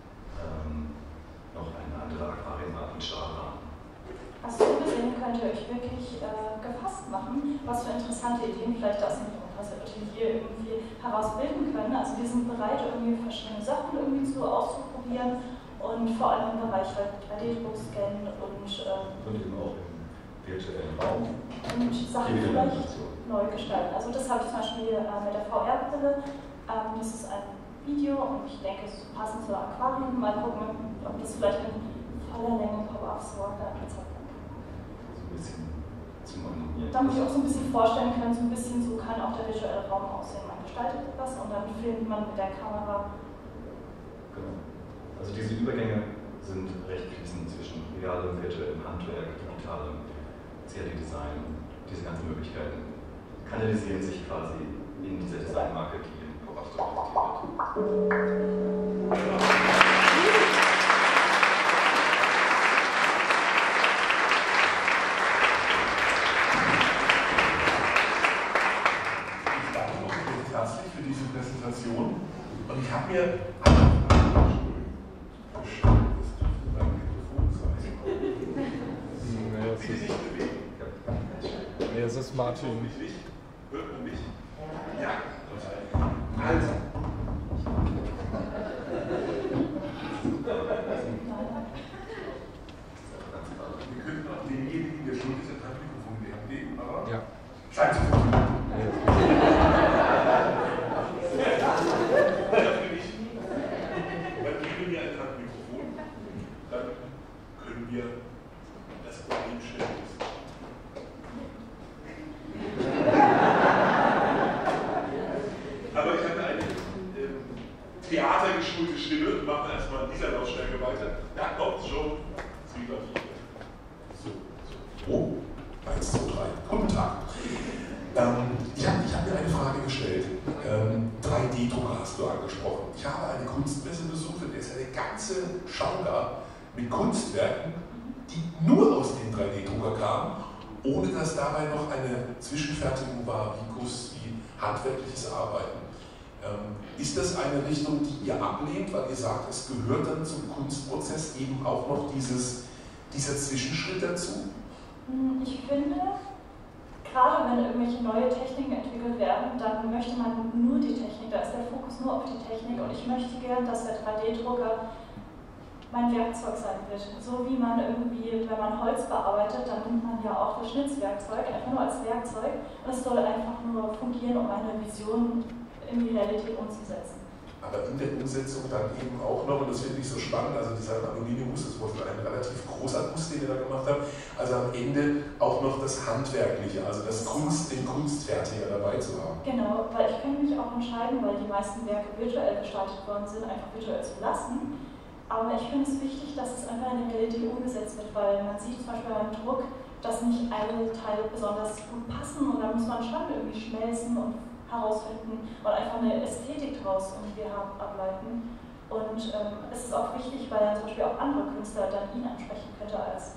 noch eine andere Aquarienart mit Stahlrahmen. Also so gesehen könnt ihr euch wirklich gefasst machen, was für interessante Ideen vielleicht aus dem Atelier irgendwie herausbilden können. Also wir sind bereit, irgendwie verschiedene Sachen irgendwie so auszuprobieren und vor allem im Bereich 3D-Druck, Scannen und eben auch im virtuellen Raum. Und Sachen vielleicht neu gestalten. Also das habe ich zum Beispiel mit der VR-Brille. Das ist ein Video und ich denke, es ist passend zu Aquarien. Mal gucken, ob das vielleicht in voller Länge Pop-Up-Store gezeigt wird. So ein bisschen zum Animieren. Damit ich auch so ein bisschen vorstellen kann, so ein bisschen so kann auch der virtuelle Raum aussehen. Man gestaltet etwas und dann filmt man mit der Kamera. Genau. Also diese Übergänge sind recht fließend zwischen realem, virtuellem Handwerk, digitalem CAD-Design. Diese ganzen Möglichkeiten kanalisieren sich quasi in dieser Designmarke, die in Pop-Up Herzlich für diese Präsentation und ich habe mir bitte nicht bewegen. Nee, es ist Martin. Hört man mich? Ja. Also. Wir könnten auch denjenigen, der schuld ist, ein Mikrofon geben, aber ja. Scheint zu funktionieren. Dann geben wir ein Mikrofon, dann können wir das Problem schnell lösen. Aber ich hatte eine theatergeschulte Stimme und machen erstmal in dieser Lautstärke weiter. Ja, kommt schon. So. 1, 2, 3. Guten Tag. Ich hab mir eine Frage gestellt. 3D-Drucker hast du angesprochen. Ich habe eine Kunstmesse besucht und es ist eine ganze Schau da mit Kunstwerken, die nur aus dem 3D-Drucker kamen, ohne dass dabei noch eine Zwischenfertigung war, wie handwerkliches Arbeiten. Ist das eine Richtung, die ihr ablehnt, weil ihr sagt, es gehört dann zum Kunstprozess eben auch noch dieser Zwischenschritt dazu? Ich finde, gerade wenn irgendwelche neue Techniken entwickelt werden, dann möchte man nur die Technik, da ist der Fokus nur auf die Technik und ich möchte gern, dass der 3D-Drucker mein Werkzeug sein wird. So wie man irgendwie, wenn man Holz bearbeitet, dann nimmt man ja auch das Schnitzwerkzeug, einfach nur als Werkzeug und es soll einfach nur fungieren, um eine Vision in die Realität umzusetzen. Aber in der Umsetzung dann eben auch noch, und das finde ich so spannend, also dieser Aluminiumguss, das war ein relativ großer Guss, den ihr da gemacht habt, also am Ende auch noch das Handwerkliche, also das den Kunstfertiger dabei zu haben. Genau, weil ich könnte mich auch entscheiden, weil die meisten Werke virtuell gestaltet worden sind, einfach virtuell zu lassen. Aber ich finde es wichtig, dass es einfach in die Realität umgesetzt wird, weil man sieht zum Beispiel beim Druck, dass nicht alle Teile besonders gut passen und da muss man schon irgendwie schmelzen und herausfinden und einfach eine Ästhetik daraus irgendwie ableiten. Und es ist auch wichtig, weil dann zum Beispiel auch andere Künstler dann ihn ansprechen könnte als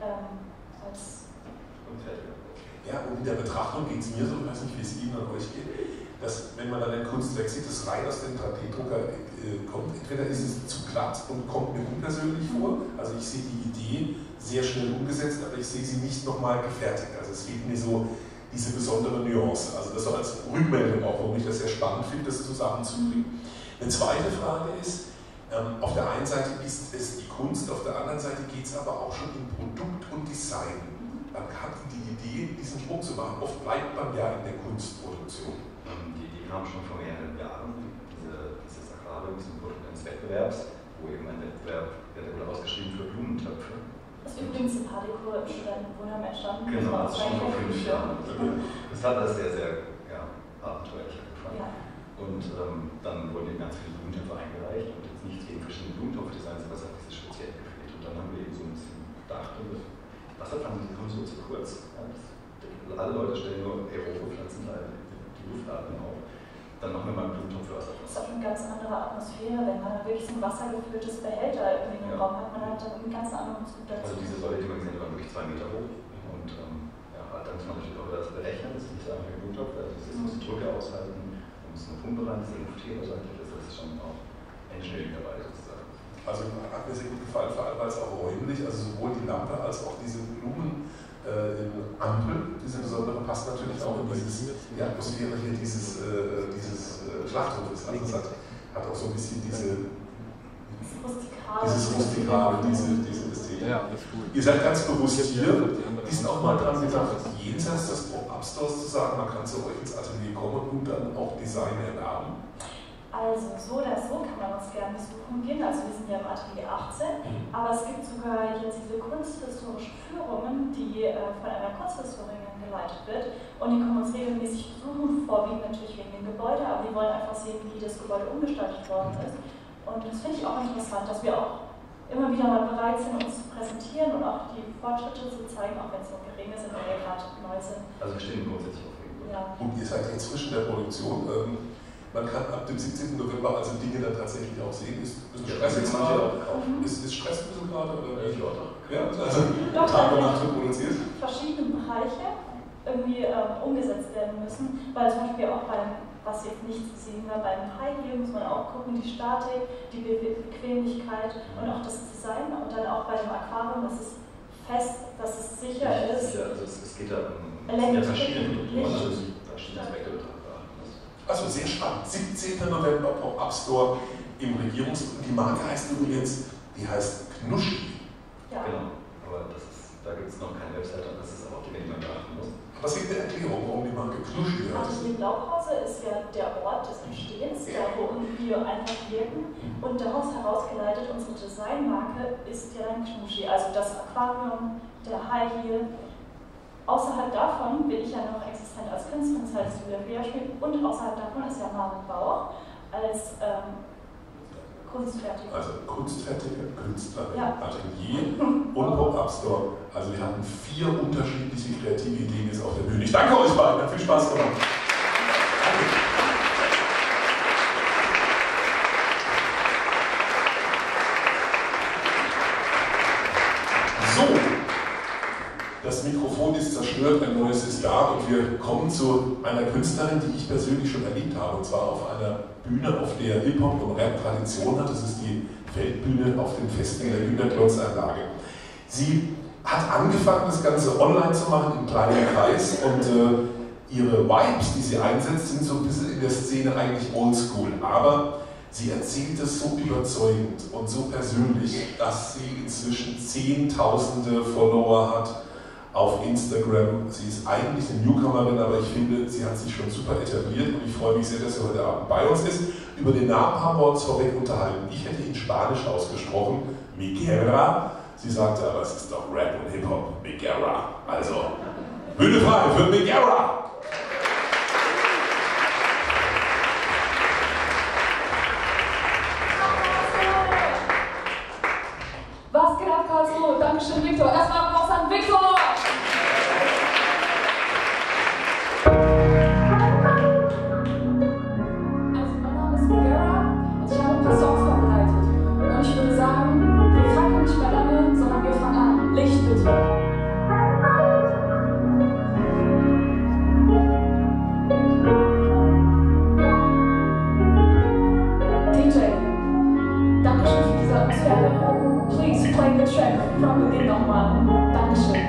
ja, und in der Betrachtung geht es mir so, ich weiß nicht, wie es Ihnen oder euch geht, dass wenn man dann ein Kunstwerk sieht, das rein aus dem 3D-Drucker kommt, entweder ist es zu glatt und kommt mir unpersönlich vor, also ich sehe die Idee sehr schnell umgesetzt, aber ich sehe sie nicht nochmal gefertigt. Also es fehlt mir so diese besondere Nuance. Also das soll als Rückmeldung auch, warum ich das sehr spannend finde, das zusammenzubringen. Eine zweite Frage ist, auf der einen Seite ist es die Kunst, auf der anderen Seite geht es aber auch schon um Produkt und Design. Man hat die Idee, diesen Sprung zu machen. Oft bleibt man ja in der Kunstproduktion. Die Idee kam schon vor mehreren Jahren, diese Sakrale dieses Produkt eines Wettbewerbs, wo eben ein Wettbewerb, der wurde ausgeschrieben für Blumentöpfe. Das ist übrigens im Hardcore im Studentenwohnheim entstanden. Genau, das ist schon vor 5 Jahren. Das hat das sehr, sehr abenteuerlich angefangen. Ja. Und dann wurden eben ganz viele Blumentöpfe eingereicht und jetzt nichts gegen verschiedene Blumentopf-Designs, aber es hat dieses speziell gefehlt. Und dann haben wir eben so ein bisschen gedacht, Wasserpflanzen, die kommen so zu kurz. Ja, alle Leute stellen nur aerobe Pflanzen da, die Luft atmen auf. Dann machen wir mal einen Blumentopf für Wasserpflanzen. Das ist auch eine ganz andere Atmosphäre, wenn man wirklich so ein wassergefülltes Behälter irgendwie im Raum hat, man hat dann einen ganz anderen Bezug dazu. Also diese Säule, die man gesehen hat, war wirklich 2 Meter hoch. Und dann muss man natürlich auch das berechnen, das ist nicht so einfach ein Blumentopf, also das muss die Drücke aushalten, man muss eine Pumpe ran, das ist lufttierseitig, das ist schon auch Engineering dabei sozusagen. Also hat mir sehr gut gefallen, vor allem weil es auch räumlich, also sowohl die Lampe als auch diese Blumenampel, diese besondere, passt natürlich auch in die Atmosphäre hier dieses Schlachthofes. Also es hat auch so ein bisschen dieses Rustikale, diese Ästhetik. Ja, das ist gut. Ihr seid ganz bewusst hier, die sind auch mal dran gedacht, jenseits des Pop-Up-Stores zu sagen, man kann zu euch ins Atelier kommen und dann auch Design erwerben. Also so oder so kann man uns gerne besuchen gehen, also wir sind ja im Atelier 18, aber es gibt sogar jetzt diese kunsthistorischen Führungen, die von einer Kunsthistorikerin geleitet wird und die kommen uns regelmäßig besuchen, vorwiegend natürlich wegen dem Gebäude, aber die wollen einfach sehen, wie das Gebäude umgestaltet worden ist und das finde ich auch interessant, dass wir auch immer wieder mal bereit sind, uns zu präsentieren und auch die Fortschritte zu zeigen, auch wenn es noch geringe sind, weil wir gerade neu sind. Also wir stehen grundsätzlich auf jeden Fall. Ja. Und ihr seid jetzt frisch in der Produktion. Man kann ab dem 17. November also Dinge dann tatsächlich auch sehen. Ist Stress jetzt gerade? Ist Stress ein bisschen gerade? Ja, also Tag und Nacht produziert. Verschiedene Bereiche irgendwie umgesetzt werden müssen, weil zum Beispiel auch beim, was jetzt nicht zu sehen war, beim High Heel muss man auch gucken, die Statik, die Bequemlichkeit und auch das Design und dann auch bei dem Aquarium, dass es fest, dass es sicher ist. Ja, also es geht da um verschiedene Aspekte betrachten. Also sehr spannend. 17. November Pop-Up Store im Die Marke heißt übrigens, die heißt Knuschi. Ja. Genau, aber da gibt es noch keine Webseite, das ist aber auch Dinge, die man beachten muss. Was gibt eine Erklärung, warum die Marke Knuschi heißt? Also die Blaupause ist ja der Ort des Entstehens, da wo wir einfach wirken. Und daraus herausgeleitet, unsere Designmarke ist ja dann Knuschi, also das Aquarium, der High Heel. Außerhalb davon bin ich ja noch existent als Künstlerin, das heißt Julia Federspiel, und außerhalb davon ist ja Maren Bauch als Kunstfertiger. Also kunstfertige Künstlerin, ja. Atelier und Pop-Up Store. Also wir hatten 4 unterschiedliche kreative Ideen jetzt auf der Bühne. Ich danke euch beiden, hat viel Spaß gemacht. Danke. So. Das Mikrofon ist zerstört, ein neues ist da und wir kommen zu einer Künstlerin, die ich persönlich schon erlebt habe, und zwar auf einer Bühne, auf der Hip-Hop und Rap Tradition hat. Das ist die Feldbühne auf dem Festen der Günterklotz-Anlage. Sie hat angefangen, das Ganze online zu machen, im kleinen Kreis, und ihre Vibes, die sie einsetzt, sind so ein bisschen in der Szene eigentlich oldschool, aber sie erzählt es so überzeugend und so persönlich, dass sie inzwischen Zehntausende Follower hat auf Instagram. Sie ist eigentlich eine Newcomerin, aber ich finde, sie hat sich schon super etabliert und ich freue mich sehr, dass sie heute Abend bei uns ist. Über den Namen haben wir uns vorweg unterhalten. Ich hätte ihn Spanisch ausgesprochen, Miguera. Sie sagte aber, es ist doch Rap und Hip-Hop, Miguera. Also, Bühne frei für Miguera! Was geht ab, Karlsruhe? Dankeschön, Victor. Erstmal Applaus an Victor! Also, mein Name ist Miguera und ich habe ein paar Songs vorbereitet. Und ich würde sagen, wir fangen nicht mehr lange, sondern wir fangen an. Licht bitte. Dankeschön für diese Atmosphäre. Please play the track from Beginn nochmal. Dankeschön.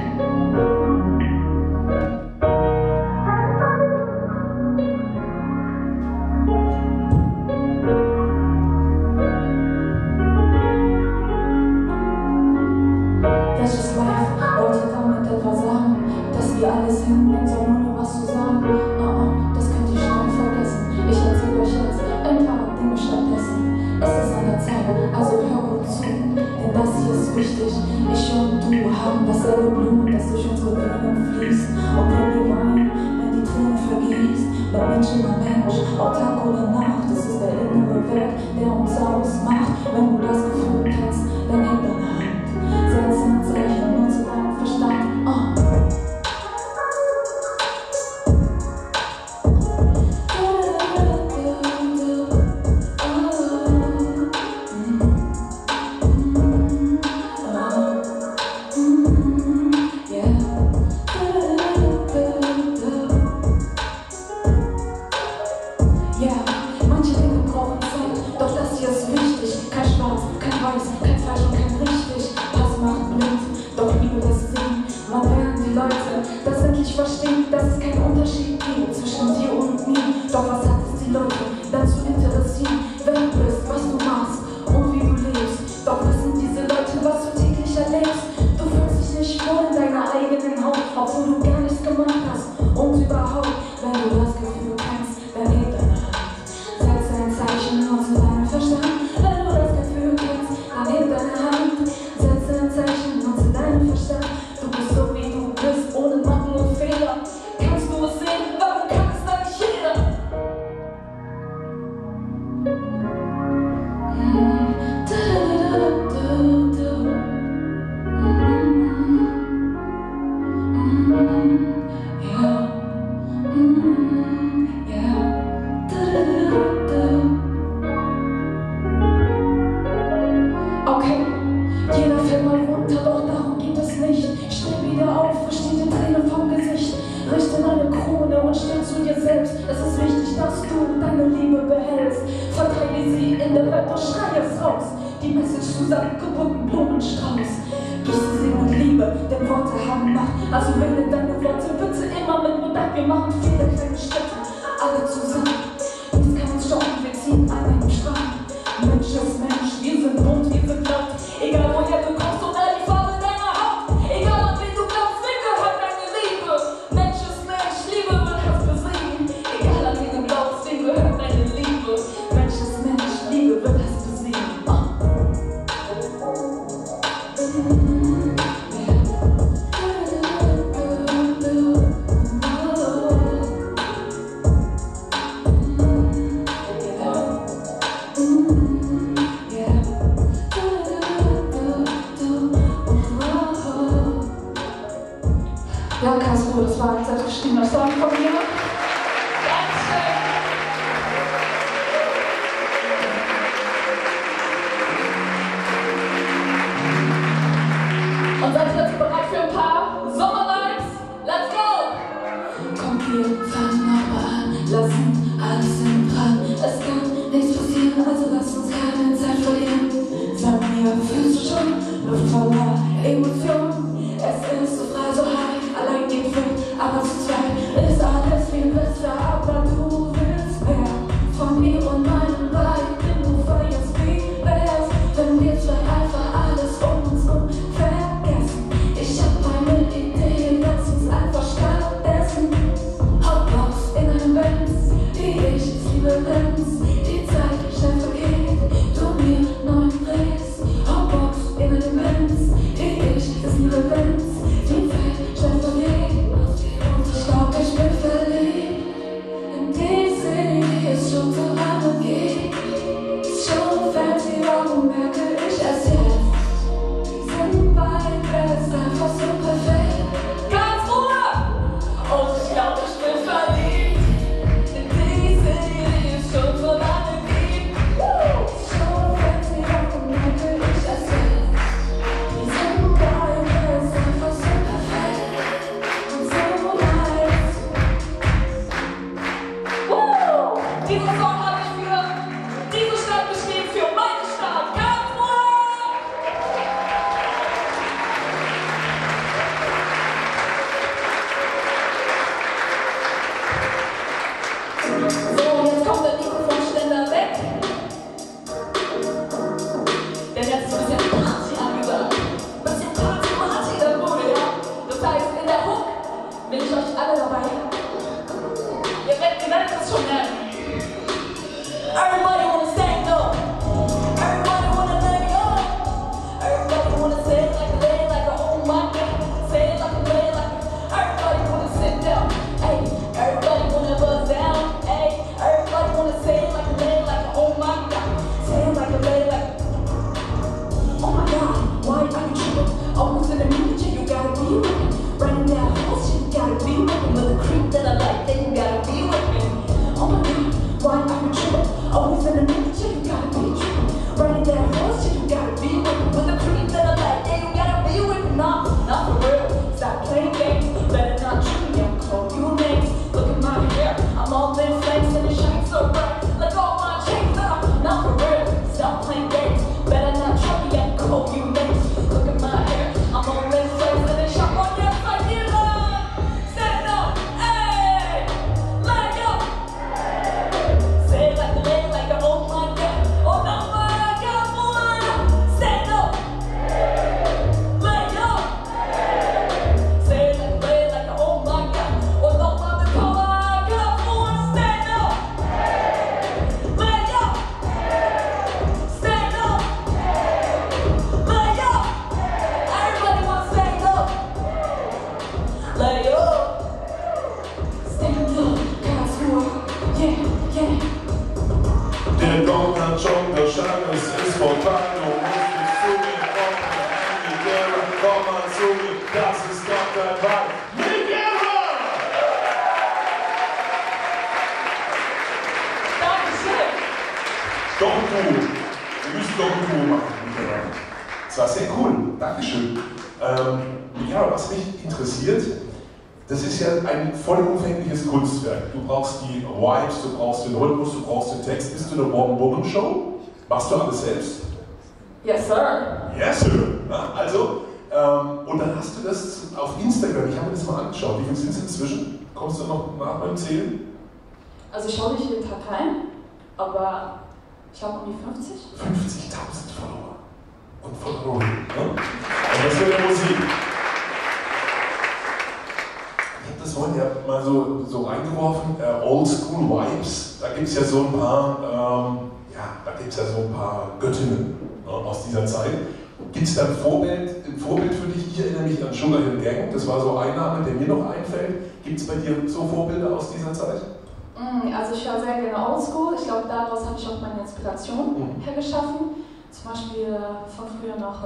Das ist live. Wollte damit etwas sagen, dass wir alles hinnehmen sollen, ohne was zu sagen. Das könnt ihr schnell vergessen. Ich erzähle euch jetzt ein paar Dinge stattdessen. Es ist an der Zeit, also hör gut zu, denn das hier ist wichtig. Ich und du haben dasselbe Blut, das durch unsere Venen fließt. Und wenn wir weinen, wenn die Tränen vergießt, bei Mensch immer Mensch, ob Tag oder Nacht, das ist der innere Wert, der uns ausmacht. Wenn du das Gefühl kennst, dann heb deine Hand. Setz ein Zeichen, nutze deinen Verstand. Ja, manche Dinge brauchen Zeit, doch das hier ist wichtig. Kein Schwarz, kein runter, doch darum geht es nicht. Steh wieder auf, versteh die Tränen vom Gesicht. Richte deine Krone und steh zu dir selbst. Es ist wichtig, dass du deine Liebe behältst. Verteidige sie in der Welt und schrei es raus. Die Message zu seinem kaputten Blumenstrauß. Küsse sie mit Liebe, denn Worte haben Macht. Also wähle deine Worte bitte immer mit Bedacht. Wir machen viele kleine Schritte, alle zusammen. Nichts kann uns stoppen, wir ziehen an einem Strang. Mensch ist Mensch, wir sind bunt, wir sind laut. Egal woher du kommst oder die Farbe deiner Haut. Egal an wen du glaubst, wem gehört deine Liebe. Mensch ist Mensch, Liebe wird Hass besiegen. Egal an wen du glaubst, wem gehört deine Liebe. Mensch ist Mensch, Liebe wird Hass besiegen. Ja, Karlsruhe, das war ein selbstgeschriebener Song von mir. Dankeschön. Und seid ihr jetzt bereit für ein paar Sommervibes? Let's go! Kommt, wir fangen nochmal an, lassen alles im Brand. Es kann nichts passieren, also lasst uns keine Zeit verlieren. Sag mir, fühlst du schon Luft voller Emotionen? Es ist so frei, so high, allein geht fit, aber zu zweit ist alles viel besser. Aber du willst mehr von mir und meinem Leid, denn du feierst, wie wär's, wenn wir zwei einfach alles um uns rum vergessen. Ich hab eine Idee, lass uns einfach stattdessen Hotbox in einem Benz, die ich liebe, Lenz, die Zeit schnell vergeht, du mir neuen drehst. Hotbox in einem Benz, die ich liebe, Lenz, die Zeit schnell vergeht. Ich glaub, ich bin verliebt in die Szene, die es schon so lange geht. Schon fällt sie auf und merke ich erst jetzt. Sind beide ist einfach so perfekt. Ganz Ruhe! Und ich glaub, ich bin verliebt in die Szene, die es schon so lange gibt. Schon fällt sie auf und merke ich erst jetzt. Sind beide ist einfach so perfekt. Und so nice. Diesen Song habe ich für diese Stadt geschrieben, für meine Stadt. Ganz Ruhe! So, jetzt kommt der Mikrofonständer weg. Denn jetzt ist ein bisschen Party angesagt. Ein bisschen Party in der Bude, ja? Das heißt, in der Hook will ich euch alle dabei haben. Ihr werdet das schon merken. Everybody wanna stand up. Everybody wanna lay up. Everybody wanna say it like a lady, like a oh my god. Say it like a lady, like a. Everybody wanna sit down. Hey, everybody wanna buzz down. Hey, everybody wanna say it like a lady, like a oh my god. Say it like a lady, like a. Oh my god, why are you tripping? Almost in the mood, you gotta be with me. Running down house, you gotta be with me. With a creep that I like, then you gotta be with me. Oh my god, why are you tripping? Always in the mood, you gotta be tripping. Running down house, you gotta be with me. With a creep that I like, then you gotta be with me. Nah, not for real. Stop playing games. Better not treat me, I'll call you names. Look at my hair, I'm all in flames and it shines so bright. Like all my chains, not for real. Stop playing games. Better not try me, I'll call you names. Look at my hair, I'm all in flames and it shines on your side. Get up, stand up, hey, leg up. Say it like a lady, like a oh my god, oh no my god, boy. Stand up, leg up. Say it like a lady, like a oh my god, oh no my god, boy. Stand up, leg up. Stand up, leg up. Everybody wants to stand up, leg up. Stand up, Karlsruhe, yeah, yeah. Der Gong hat schon geschlagen, es ist vorbei. Du musst nicht zu mir kommen, Miguel, komm mal zu mir, das ist doch dein Wein. Miguel! Dankeschön. Doch du, wir müssen doch ein Duo machen, Miguel. Das war sehr cool, Dankeschön. Ja, was mich interessiert, das ist ja ein vollumfängliches Kunstwerk. Du brauchst die Vibes, du brauchst den Rhythmus, du brauchst den Text. Bist du eine One-Woman-Show? Machst du alles selbst? Yes, sir. Yes, sir. Ja, also, und dann hast du das auf Instagram, ich habe mir das mal angeschaut. Wie viel sind es inzwischen? Kommst du noch nach beim Zählen? Also ich schaue nicht jeden Tag rein, aber ich habe um die 50. 50.000 Follower. Und Followerinnen. Ne? Und das mit der Musik. Ich habe das vorhin ja mal so reingeworfen, Oldschool Vibes. Da gibt es ja so ein paar, Göttinnen, ne, aus dieser Zeit. Gibt es da ein Vorbild für dich? Ich erinnere mich an Sugar Hill Gang, das war so ein Name, der mir noch einfällt. Gibt es bei dir so Vorbilder aus dieser Zeit? Also ich höre sehr gerne Oldschool. Ich glaube, daraus habe ich auch meine Inspiration hergeschaffen. Zum Beispiel von früher noch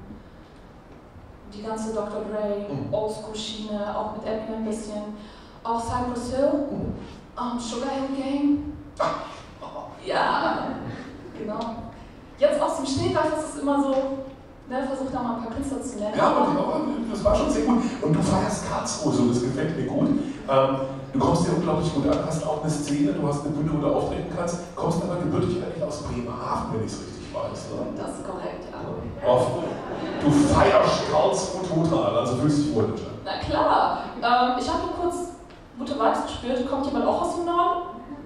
die ganze Dr. Dre, Oldschool-Schiene, auch mit Eminem ein bisschen. Auch Cypress Hill, Sugar Hill Gang. Ja, genau. Jetzt aus dem Stegreif ist es immer so, ne, versucht da mal ein paar Künstler zu nennen. Ja, aber das war schon sehr gut. Und du feierst Karlsruhe so, das gefällt mir gut. Du kommst dir unglaublich gut an, hast auch eine Szene, du hast eine Bühne, wo du auftreten kannst, kommst aber gebürtig eigentlich aus Bremerhaven, wenn ich es richtig weiß. Ne? Das ist korrekt, ja. Du feierst Karlsruhe total, also fühlst dich wohl. Na klar. Ich habe hier kurz gute Vibes gespürt. Kommt jemand auch aus dem Norden?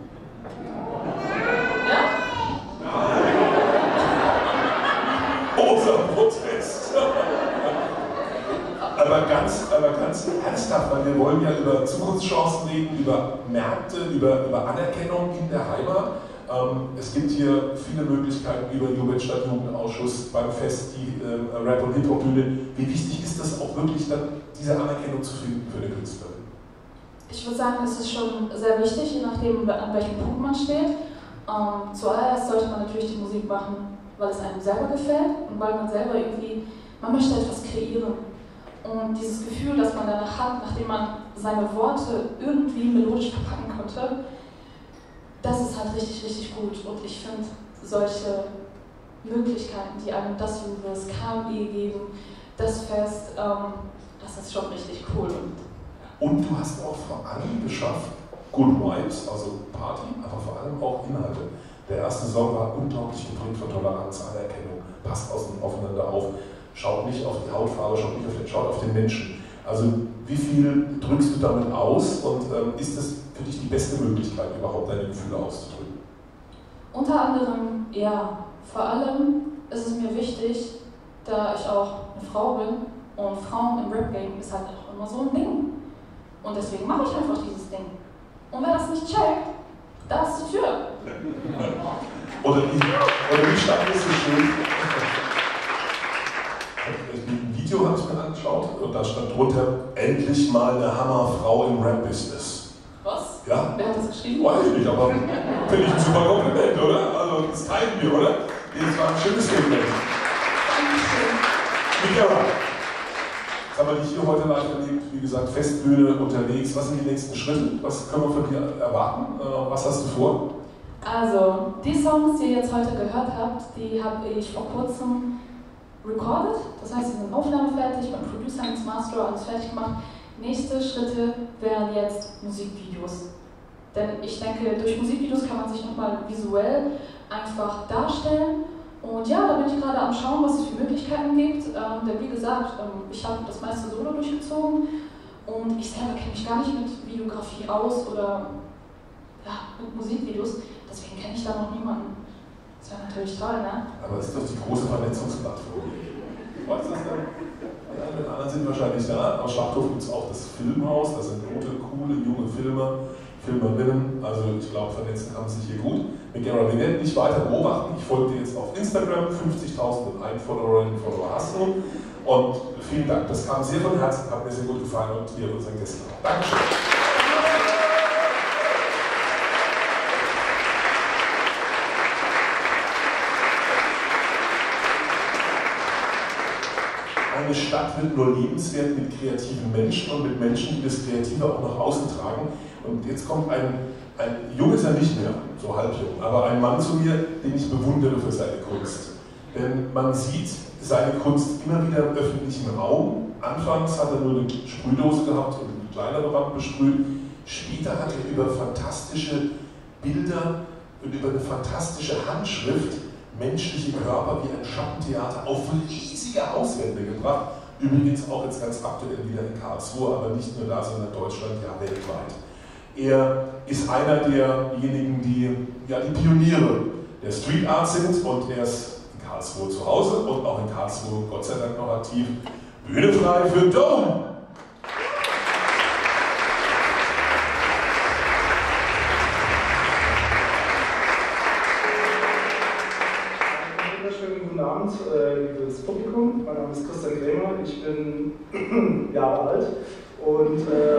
Ja? Großer Protest. aber ganz ernsthaft, weil wir wollen ja über Zukunftschancen reden, über Märkte, über Anerkennung in der Heimat. Es gibt hier viele Möglichkeiten über Jugendstadt Jugendausschuss, beim Fest, die Rap- und Hip-Hop-Bühne. Wie wichtig ist das auch wirklich, dann diese Anerkennung zu finden für eine Künstlerin? Ich würde sagen, es ist schon sehr wichtig, je nachdem, an welchem Punkt man steht. Zuallererst sollte man natürlich die Musik machen, weil es einem selber gefällt und weil man selber irgendwie, man möchte etwas kreieren. Und dieses Gefühl, das man danach hat, nachdem man seine Worte irgendwie melodisch verpacken konnte, das ist halt richtig, richtig gut. Und ich finde solche Möglichkeiten, die einem das Juwels, KME geben, das Fest, das ist schon richtig cool. Und du hast auch vor allem geschafft, Good Vibes, also Party, aber vor allem auch Inhalte. Der erste Song war unglaublich geprägt von Toleranz, Anerkennung, passt aufeinander auf, schaut nicht auf die Hautfarbe, schaut auf den Menschen. Also wie viel drückst du damit aus und ist das für dich die beste Möglichkeit, überhaupt deine Gefühle auszudrücken? Unter anderem, ja. Vor allem ist es mir wichtig, da ich auch eine Frau bin und Frauen im Rap-Game ist halt auch immer so ein Ding. Und deswegen mache ich einfach dieses Ding. Und wer das nicht checkt, da ist die Tür. Oder wie stand es so schön? Ein Video habe ich mir angeschaut und da stand drunter, endlich mal eine Hammerfrau im Rap-Business. Was? Ja? Wer hat das geschrieben? Weiß ich nicht, aber finde ich ein super Kompliment, oder? Also das teilen wir, oder? Das war ein schönes Statement. Dankeschön. Michaela, jetzt haben wir dich hier heute live erlebt, wie gesagt, Festbühne unterwegs. Was sind die nächsten Schritte? Was können wir von dir erwarten? Was hast du vor? Also, die Songs, die ihr jetzt heute gehört habt, die habe ich vor kurzem recorded. Das heißt, sie sind aufnahmefertig, mein Producer, ins Master, alles fertig gemacht. Nächste Schritte wären jetzt Musikvideos. Denn ich denke, durch Musikvideos kann man sich nochmal visuell einfach darstellen. Und ja, da bin ich gerade am Schauen, was es für Möglichkeiten gibt. Denn wie gesagt, ich habe das meiste Solo durchgezogen und ich selber kenne mich gar nicht mit Videografie aus oder ja, mit Musikvideos. Deswegen kenne ich da noch niemanden. Das wäre natürlich toll, ne? Aber das ist doch die große Vernetzungsplattform. Weißt du das denn? Ja, mit anderen sind wahrscheinlich da. Am Schlachthof gibt es auch das Filmhaus, da sind gute, coole, junge Filmerinnen. Also ich glaube, vernetzen kann man sich hier gut. Michaela, wir werden dich weiter beobachten. Ich folge dir jetzt auf Instagram, 50.001 Followerinnen und Follower hast du. Und vielen Dank, das kam sehr von Herzen, hat mir sehr gut gefallen und dir unseren Gästen auch. Dankeschön. Eine Stadt wird nur lebenswert mit kreativen Menschen und mit Menschen, die das Kreative auch nach außen tragen. Und jetzt kommt ein Jung ist er nicht mehr, so halbjung, aber ein Mann zu mir, den ich bewundere für seine Kunst. denn man sieht seine Kunst immer wieder im öffentlichen Raum. Anfangs hat er nur eine Sprühdose gehabt und eine kleinere Wand besprüht. Später hat er über fantastische Bilder und über eine fantastische Handschrift menschliche Körper wie ein Schattentheater auf riesige Hauswände gebracht. Übrigens auch jetzt ganz aktuell wieder in Karlsruhe, aber nicht nur da, sondern in Deutschland, ja weltweit. Er ist einer derjenigen, die ja die Pioniere der Street Art sind, und er ist in Karlsruhe zu Hause und auch in Karlsruhe Gott sei Dank noch aktiv. Bühne frei für Dome! Guten Abend, liebes Publikum. Mein Name ist Christian Krämer, ich bin Jahre alt und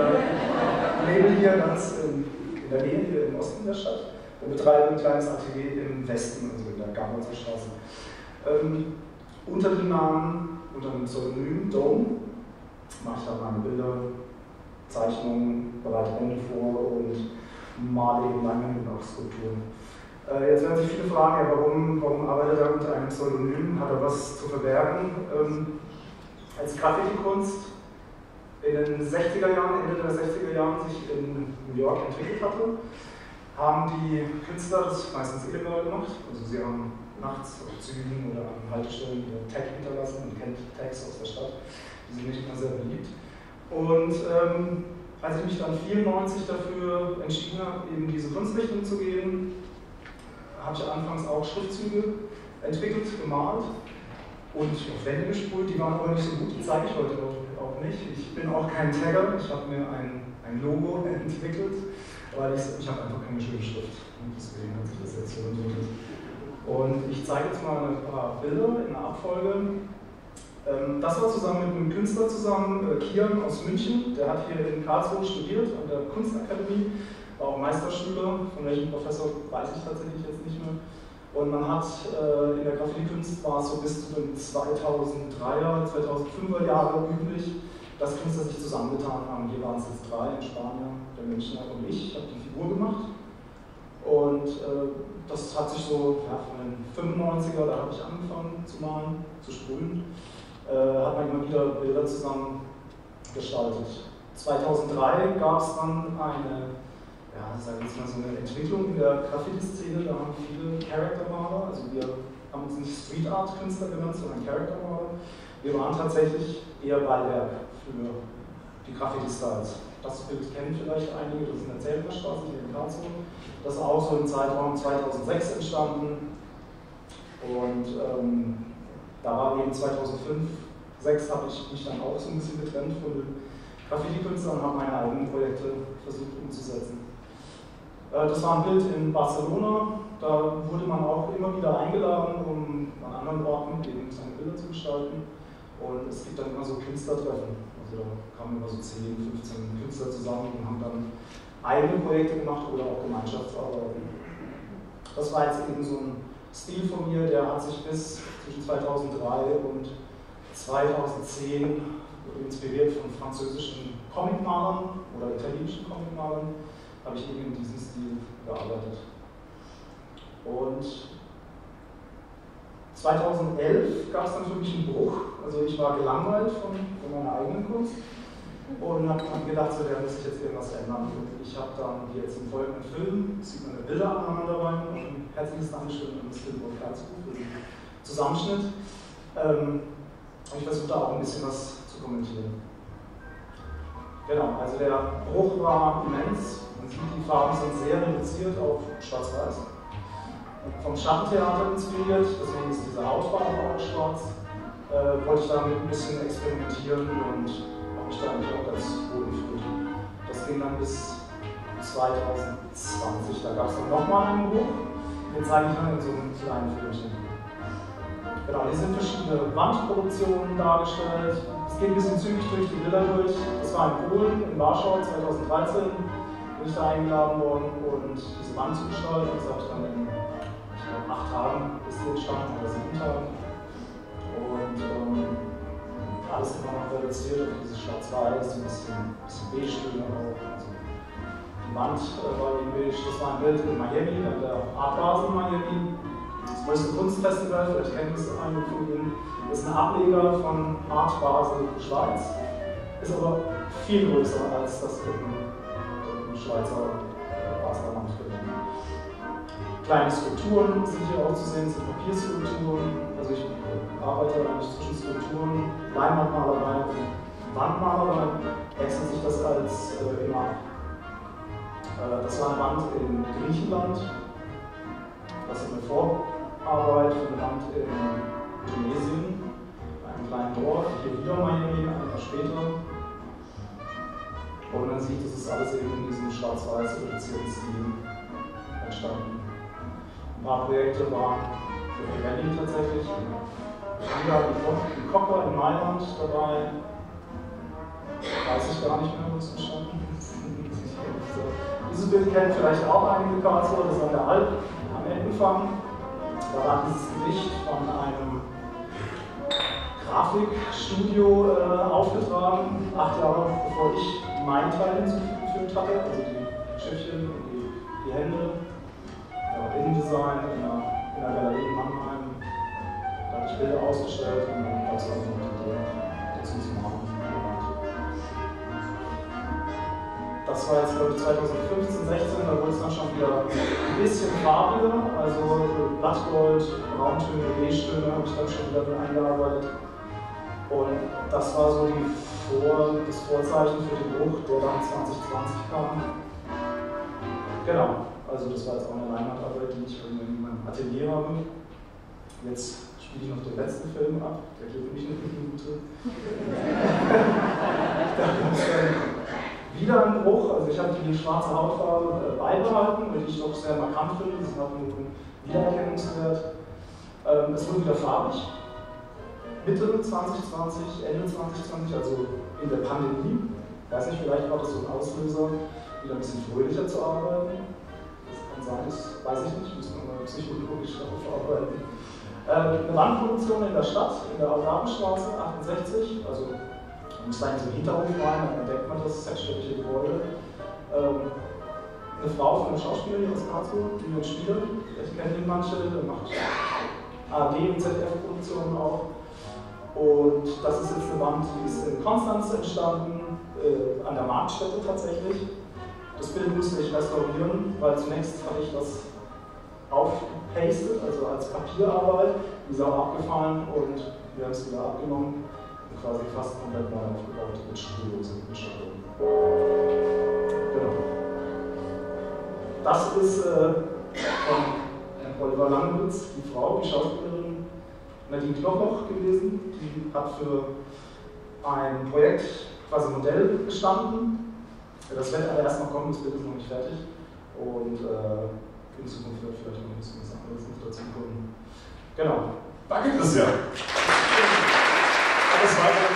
lebe hier ganz in der Nähe, hier im Osten der Stadt, und betreibe ein kleines Atelier im Westen, also in der Garnitzer Straße. Unter dem Namen, unter dem Pseudonym Dome, mache ich da meine Bilder, Zeichnungen, bereite Wände vor und male eben lange auch Skulpturen. Jetzt werden sich viele fragen, ja, warum arbeitet er unter einem Pseudonym? Hat er was zu verbergen? Als Graffiti-Kunst in den 60er Jahren, Ende der 60er Jahren sich in New York entwickelt hatte, haben die Künstler das meistens illegal gemacht. Also sie haben nachts auf Zügen oder an Haltestellen ihre Tag hinterlassen. Man kennt Tags aus der Stadt, die sind nicht mehr sehr beliebt. Und als ich mich dann 1994 dafür entschieden habe, eben diese Kunstrichtung zu gehen, habe ich anfangs auch Schriftzüge entwickelt, gemalt und auf Wände gesprüht. Die waren aber nicht so gut, die zeige ich heute auch nicht. Ich bin auch kein Tagger, ich habe mir ein Logo entwickelt, weil ich habe einfach keine schöne Schrift. Deswegen hat sich das jetzt so entwickelt. Und ich zeige jetzt mal ein paar Bilder in der Abfolge. Das war zusammen mit einem Künstler zusammen, Kian aus München, der hat hier in Karlsruhe studiert, an der Kunstakademie. War auch Meisterschüler, von welchem Professor weiß ich tatsächlich jetzt nicht mehr. Und man hat in der Graffiti-Kunst war es so bis zu den 2003er, 2005er Jahre üblich, dass Künstler sich zusammengetan haben. Hier waren es jetzt 3 in Spanien, der Münchner und ich habe die Figur gemacht. Und das hat sich so von den 95er, da habe ich angefangen zu malen, zu sprühen, hat man immer wieder Bilder zusammen gestaltet. 2003 gab es dann eine, sagen wir jetzt mal so eine Entwicklung in der Graffiti-Szene. Da haben viele Character-Maler, also wir haben uns nicht Street Art-Künstler genannt, sondern Character-Maler. Wir waren tatsächlich eher Beiwerk für die Graffiti-Styles. Das Bild kennen vielleicht einige, das ist in der Zeltnerstraße hier in Karlsruhe. Das ist auch so im Zeitraum 2006 entstanden. Und da war eben 2005, 2006 habe ich mich dann auch so ein bisschen getrennt von den Graffiti-Künstlern und habe meine eigenen Projekte versucht umzusetzen. Das war ein Bild in Barcelona, da wurde man auch immer wieder eingeladen, um an anderen Orten eben seine Bilder zu gestalten. Und es gibt dann immer so Künstlertreffen. Also da kamen immer so 10, 15 Künstler zusammen und haben dann eigene Projekte gemacht oder auch Gemeinschaftsarbeiten. Das war jetzt eben so ein Stil von mir, der hat sich bis zwischen 2003 und 2010 inspiriert von französischen Comicmalern oder italienischen Comicmalern, habe ich eben in diesem Stil gearbeitet. Und 2011 gab es dann für mich einen Bruch. Also ich war gelangweilt von meiner eigenen Kunst und habe dann gedacht, so, da muss ich jetzt irgendwas ändern. Und ich habe dann jetzt im folgenden Film, sieht man Bilder aneinander rein, und ein herzliches Dankeschön an das Filmboard Karlsruhe für den Zusammenschnitt. Und ich versuche da auch ein bisschen was zu kommentieren. Genau, also der Bruch war immens. Man sieht, die Farben sind sehr reduziert auf Schwarz-Weiß. Vom Schattentheater inspiriert, deswegen ist diese Hautfarbe auch schwarz. Wollte ich damit ein bisschen experimentieren und habe mich da eigentlich auch ganz wohl gefühlt. Das ging dann bis 2020. Da gab es dann nochmal einen Bruch. Den zeige ich dann in so einem kleinen Filmchen. Genau, hier sind verschiedene Wandproduktionen dargestellt. Es geht ein bisschen zügig durch die Bilder durch. Das war in Polen, in Warschau 2013. Bin ich da eingeladen worden und diese Wand zu gestalten. Das habe ich dann in 8 Tagen ist die entstanden, oder 7 Tagen. Und alles immer noch reduziert auf dieses Schwarz-Weiß, ein bisschen beige-Töne auch. Also die Wand war eben beige. Das war ein Bild in Miami, an der Art Basel in Miami. Das größte Kunstfestival, vielleicht kennen das einige von Ihnen, ist ein Ableger von Art Basel Schweiz, ist aber viel größer als das im Schweizer Basler Land. Kleine Skulpturen sind hier auch zu sehen, sind Papierskulpturen, also ich arbeite eigentlich zwischen Skulpturen, Leinwandmalerei und Wandmalerei, wechselt sich das als immer ab. Das war eine Wand in Griechenland, das ist eine Vorarbeit für eine Wand in Tunesien, einem kleinen Dorf, hier wieder Miami, ein Jahr später. Und man sieht, das ist alles eben in diesem schwarz-weiß reduzierten Stil entstanden. Ein paar Projekte waren für Pirelli tatsächlich. Wieder die Kopper in Mailand dabei. Weiß ich gar nicht mehr, wo es entstanden ist. Dieses Bild kennt vielleicht auch einige Karlsruhe, das ist an der Alp am Entenfang. Da war dieses Gedicht von einem Grafikstudio aufgetragen, 8 Jahre bevor ich meinen Teil hinzugefügt hatte, also die Schiffchen und die Hände. Innendesign in der Galerie in Mannheim. Da habe ich Bilder ausgestellt und dann gab es auch noch die Idee dazu zu machen. Das war jetzt, glaube ich, 2015, 16, da wurde es dann schon wieder ein bisschen farbiger, also Blattgold, Brauntöne, Beige-Töne habe ich dann schon wieder eingearbeitet. Und das war so das Vorzeichen für den Bruch, der dann 2020 kam. Genau. Also das war jetzt auch eine Leinwandarbeit, die ich in meinem Atelier habe. Jetzt spiele ich noch den letzten Film ab, der geht nämlich eine Minute. Da kommt wieder ein Bruch, also ich habe die schwarze Hautfarbe beibehalten, weil ich doch sehr markant finde, das hat einen guten Wiedererkennungswert. Es wurde wieder farbig. Mitte 2020, Ende 2020, also in der Pandemie. Ich weiß nicht, vielleicht war das so ein Auslöser, wieder ein bisschen fröhlicher zu arbeiten. Das weiß ich nicht, muss man mal psychologisch darauf arbeiten. Eine Wandproduktion in der Stadt, in der Algarvenstraße 68, also man muss da in den Hinterhof rein, dann entdeckt man das sechsstöckige Gebäude. Eine Frau von einer Schauspielerin aus Karlsruhe, die wir spielen, vielleicht kennen die manche, macht ARD und ZDF-Produktionen auch. Und das ist jetzt eine Wand, die ist in Konstanz entstanden, an der Marktstätte tatsächlich. Das Bild musste ich restaurieren, weil zunächst hatte ich das aufgepastet, also als Papierarbeit. Die ist auch abgefallen und wir haben es wieder abgenommen und quasi fast komplett neu aufgebaut mit Studios und Bestattung. Genau. Das ist von Oliver Langenwitz, die Frau, die Schauspielerin Nadine Knochoch gewesen. Die hat für ein Projekt quasi Modell gestanden. Das wird aber erst noch kommen, das Bild ist noch nicht fertig. Und in Zukunft wird vielleicht noch ein bisschen was anderes noch dazu kommen. Genau. Danke, Christian. Alles weiter.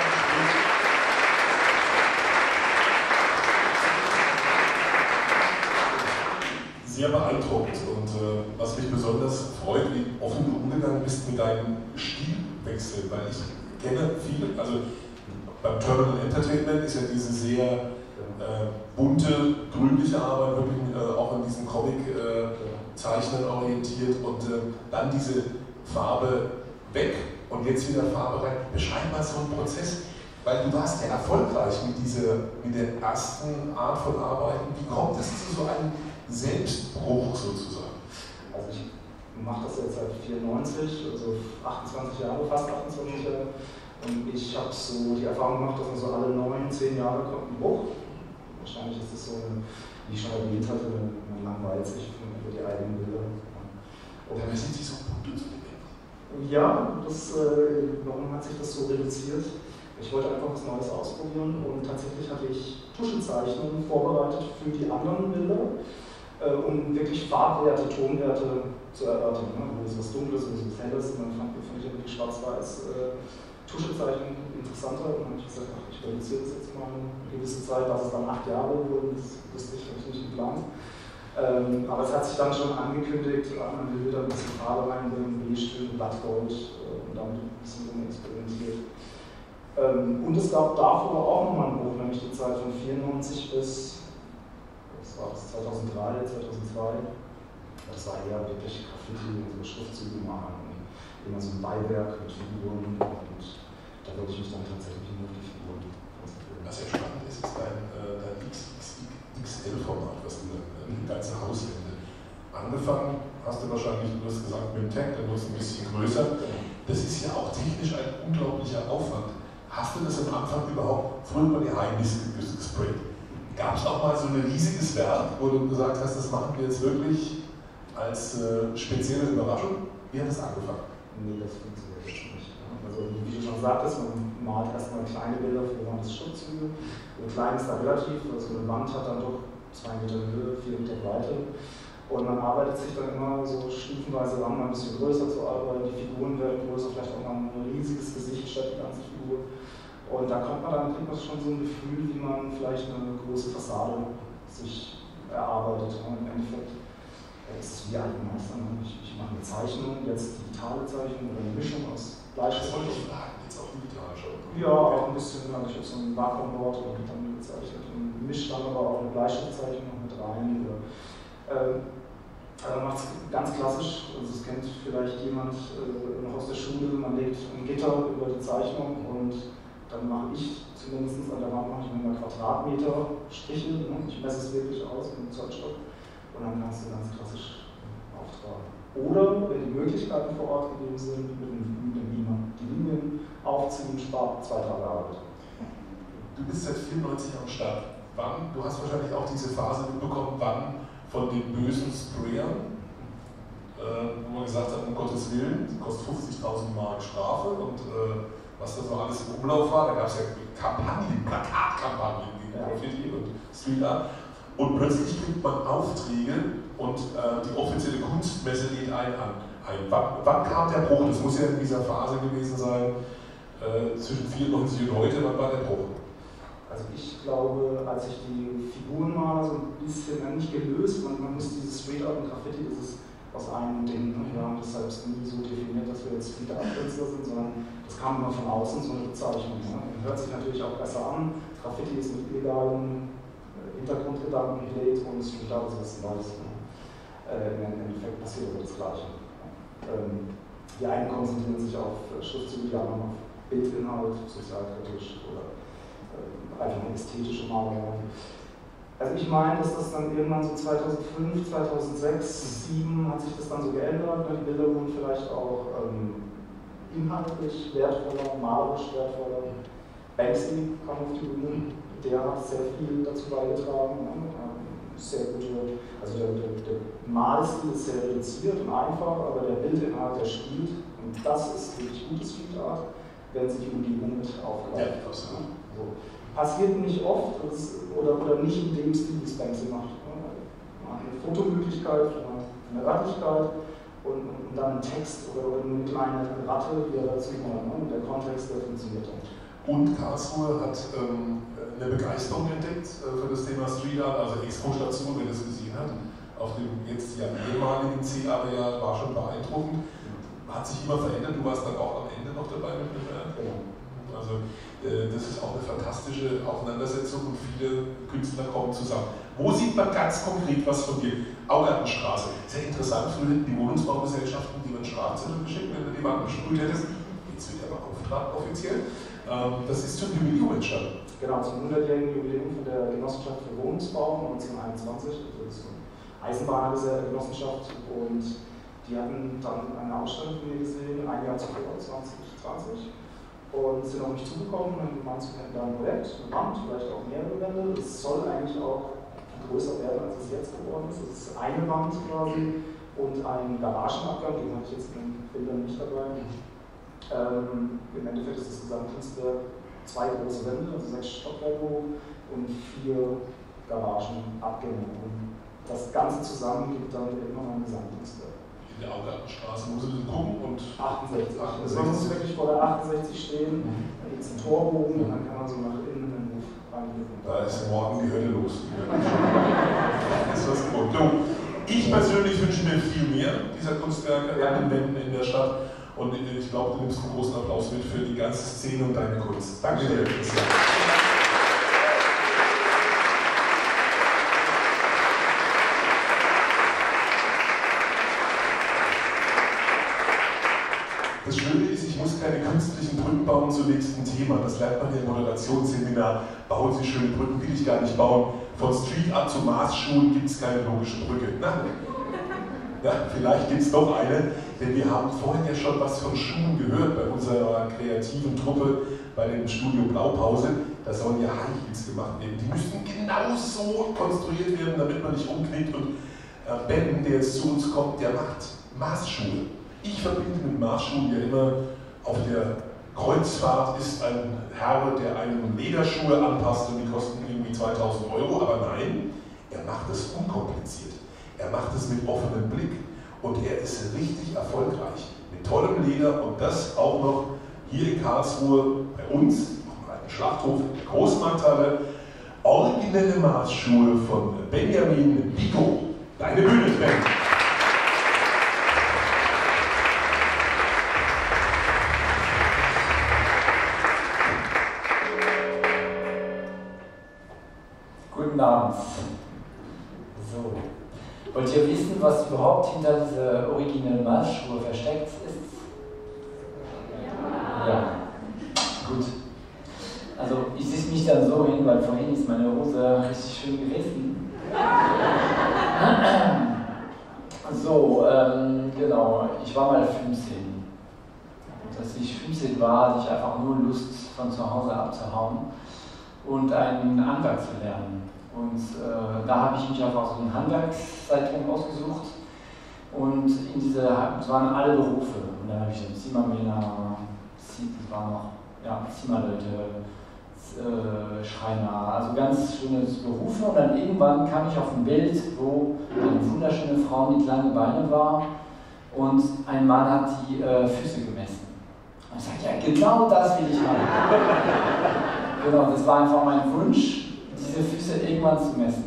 Sehr beeindruckend und was mich besonders freut, wie offen du umgegangen bist mit deinem Stilwechsel, weil ich kenne viele, also beim Terminal Entertainment ist ja diese sehr bunte, grünliche Arbeit, wirklich auch an diesen Comic-Zeichnern orientiert und dann diese Farbe weg und jetzt wieder Farbe rein. Beschreib mal so einen Prozess, weil du warst ja erfolgreich mit der ersten Art von Arbeiten. Wie kommt es zu so einem Selbstbruch sozusagen? Also ich mache das jetzt seit 94, also 28 Jahre, fast 28 Jahre. Und ich habe so die Erfahrung gemacht, dass man so alle 9, 10 Jahre kommt ein Bruch. Wahrscheinlich ist es so, wie ich schon erwähnt hatte, man langweilt sich über die eigenen Bilder. Oder man sieht sich so bunt. Ja, warum hat sich das so reduziert? Ich wollte einfach was Neues ausprobieren und tatsächlich hatte ich Tuschezeichnungen vorbereitet für die anderen Bilder, um wirklich Farbwerte, Tonwerte zu erörtern. Ne? Wo ist was Dunkles, wo ist was Helles, und dann fand ich irgendwie schwarz-weiß Tuschezeichnungen interessanter und dann habe ich gesagt, ach, ich reduziere das jetzt mal eine gewisse Zeit, dass es dann 8 Jahre wurden, das wusste ich, habe ich nicht geplant. Aber es hat sich dann schon angekündigt, man will wieder ein bisschen Farbe reinbringen, Beige, Blattgold und damit ein bisschen experimentiert. Und es gab davor auch nochmal einen Bruch, nämlich die Zeit von 94 bis, was war das, 2003, 2002. Das war eher wirklich Graffiti und so Schriftzüge machen und immer so ein Beiwerk mit Figuren, und da würde ich mich dann tatsächlich nur auf die Figuren konzentrieren. Was ja spannend ist, ist dein XXL-Format, was du die ganze Hauswände angefangen hast du wahrscheinlich, du hast gesagt, mit dem Tag, dann wird es ein bisschen größer. Das ist ja auch technisch ein unglaublicher Aufwand. Hast du das am Anfang überhaupt, früher mal die Heinis gesprayt? Gab es auch mal so ein riesiges Werk, wo du gesagt hast, das machen wir jetzt wirklich als spezielle Überraschung? Wie hat das angefangen? Nee, das funktioniert jetzt nicht. Also wie du schon sagtest, man malt erstmal kleine Bilder für Schriftzüge. Ein klein ist da relativ, also eine Wand hat dann doch 2 Meter Höhe, 4 Meter Breite. Und man arbeitet sich dann immer so stufenweise ran, mal ein bisschen größer zu arbeiten. Die Figuren werden größer, vielleicht auch mal ein riesiges Gesicht statt die ganze Figur. Und da kriegt man schon so ein Gefühl, wie man vielleicht eine große Fassade sich erarbeitet. Und im Endeffekt ist es wie ein Meister. Ich mache eine Zeichnung, jetzt digitale Zeichnung oder eine Mischung aus Bleistift. Das wollte ich fragen, jetzt auch digital schon. Ja, auch ein bisschen. Also ich habe so ein Vakuumboard und dann gezeichnet und mischt dann aber auch eine Bleistiftzeichnung noch mit rein. Macht es ganz klassisch, also das kennt vielleicht jemand noch aus der Schule, man legt ein Gitter über die Zeichnung und dann mache ich zumindest an der Wand mache ich mir mal Quadratmeter Striche, ne? Ich messe es wirklich aus mit dem Zollstock und dann kannst du ganz klassisch auftragen. Oder wenn die Möglichkeiten vor Ort gegeben sind, mit dem Beamer die Linien aufziehen, spart 2 Tage Arbeit. Du bist seit 94 am Start. Du hast wahrscheinlich auch diese Phase mitbekommen, wann von den bösen Sprayern, wo man gesagt hat, um Gottes Willen, kostet 50.000 Mark Strafe und was da so alles im Umlauf war, da gab es ja Kampagnen, Plakatkampagnen gegen Graffiti und Street Art. Und plötzlich kriegt man Aufträge und die offizielle Kunstmesse lädt einen an. Wann kam der Bruch? Das muss ja in dieser Phase gewesen sein, zwischen 94 und heute, wann war der Bruch? Also ich glaube, als ich die Figuren mal so ein bisschen nicht gelöst, man muss dieses Street Art und Graffiti, das ist aus einem Ding, ne? Wir haben das selbst nie so definiert, dass wir jetzt Street Art Künstler sind, sondern das kam immer von außen, so eine Bezeichnung. Ne? Hört sich natürlich auch besser an, Graffiti ist mit illegalen Hintergrundgedanken gelegt und Street Art ist was Neues. Ne? Im Endeffekt passiert aber das Gleiche. Die einen konzentrieren sich auf Schriftzüge, die anderen auf Bildinhalt, sozialkritisch oder einfach eine ästhetische Malerei. Also ich meine, dass das dann irgendwann so 2005, 2006, 2007 hat sich das dann so geändert. Die Bilder wurden vielleicht auch inhaltlich wertvoller, malerisch wertvoller. Banksy kam auf die Bühne, der hat sehr viel dazu beigetragen. Sehr gute, also der Malstil ist sehr reduziert und einfach, aber der Bildinhalt, der spielt, und das ist wirklich gutes Street Art, wenn sich die Umgebung mit aufgreift. Ja, so. Passiert nicht oft oder nicht in dem Stil, wie es Banksy macht. Man hat eine Fotomöglichkeit, eine Örtlichkeit und dann einen Text oder eine kleine Ratte, die er dazu macht. Und der Kontext, der funktioniert dann. Und Karlsruhe hat eine Begeisterung entdeckt für das Thema Street Art, also Expo-Station, wer das gesehen hat, auf dem jetzt ja ehemaligen C-Areal war schon beeindruckend. Hat sich immer verändert, du warst dann auch am Ende noch dabei mit dem Werk. Also das ist auch eine fantastische Auseinandersetzung und viele Künstler kommen zusammen. Wo sieht man ganz konkret was von dir? Augartenstraße. Sehr interessant, früher die Wohnungsbaugesellschaften, die man Strafzettel geschickt, wenn du die Wand besprüht hättest. Jetzt wird aber Auftrag offiziell. Das ist zum Jubiläum entstanden. Genau, zum 100-jährigen Jubiläum von der Genossenschaft für Wohnungsbau 1921. Das ist eine Eisenbahngesellschaft und die hatten dann eine Ausstellung von mir gesehen, ein Jahr zuvor, 2020. Und sind auf mich zugekommen und haben gemeint, wir hätten da ein Projekt, eine Wand, vielleicht auch mehrere Wände. Das soll eigentlich auch größer werden, als es jetzt geworden ist. Das ist eine Wand quasi und ein Garagenabgang, den habe ich jetzt in den Bildern nicht dabei. Im Endeffekt ist das Gesamtkunstwerk 2 große Wände, also 6 Stockwerke hoch und 4 Garagenabgänge. Und das Ganze zusammen gibt dann immer ein Gesamtkunstwerk. In der Augartenstraße muss man gucken und 68. Also man muss wirklich vor der 68 stehen, da gibt es einen Torbogen und dann kann man so nach innen in den Hof reinblicken. Da ist morgen die Hölle los. Das ist was gut. Ich persönlich wünsche mir viel mehr dieser Kunstwerke an den Wänden in der Stadt und ich glaube, du nimmst einen großen Applaus mit für die ganze Szene und deine Kunst. Danke dir, Christian. zunächst ein Thema, das lernt man im Moderationsseminar. Bauen Sie schöne Brücken, will ich gar nicht bauen. Von Street Art zu Maßschuhen gibt es keine logische Brücke. Na, ja, vielleicht gibt es doch eine, denn wir haben vorhin ja schon was von Schuhen gehört bei unserer kreativen Truppe bei dem Studio Blaupause. Da sollen ja High Heels gemacht werden. Die müssen genau so konstruiert werden, damit man nicht umknickt. Und Ben, der jetzt zu uns kommt, der macht Maßschuhe. Ich verbinde mit Maßschuhen ja immer, auf der Kreuzfahrt ist ein Herr, der einem Lederschuhe anpasst und die kosten irgendwie 2000 €, aber nein, er macht es unkompliziert. Er macht es mit offenem Blick und er ist richtig erfolgreich. Mit tollem Leder und das auch noch hier in Karlsruhe bei uns, auf dem alten Schlachthof in der Großmarkthalle. Originelle Maßschuhe von Benjamin Pico. Deine Bühne, Ben. Guten Abend. So. Wollt ihr wissen, was überhaupt hinter diese originellen Maßschuhe versteckt ist? Ja. Gut. Also ich setze mich dann so hin, weil vorhin ist meine Hose richtig schön gewesen. So, genau. Ich war mal 15. Und als ich 15 war, hatte ich einfach nur Lust, von zu Hause abzuhauen und ein Handwerk zu lernen. Und da habe ich mich einfach so eine Handwerkszeitung ausgesucht und in diese, es waren alle Berufe. Und dann habe ich dann Zimmermänner, es waren noch Zimmerleute, Schreiner, also ganz schöne Berufe. Und dann irgendwann kam ich auf ein Bild, wo eine wunderschöne Frau mit langen Beinen war und ein Mann hat die Füße gemessen. Und ich sagte, ja genau das will ich machen. Genau, das war einfach mein Wunsch, diese Füße irgendwann zu messen.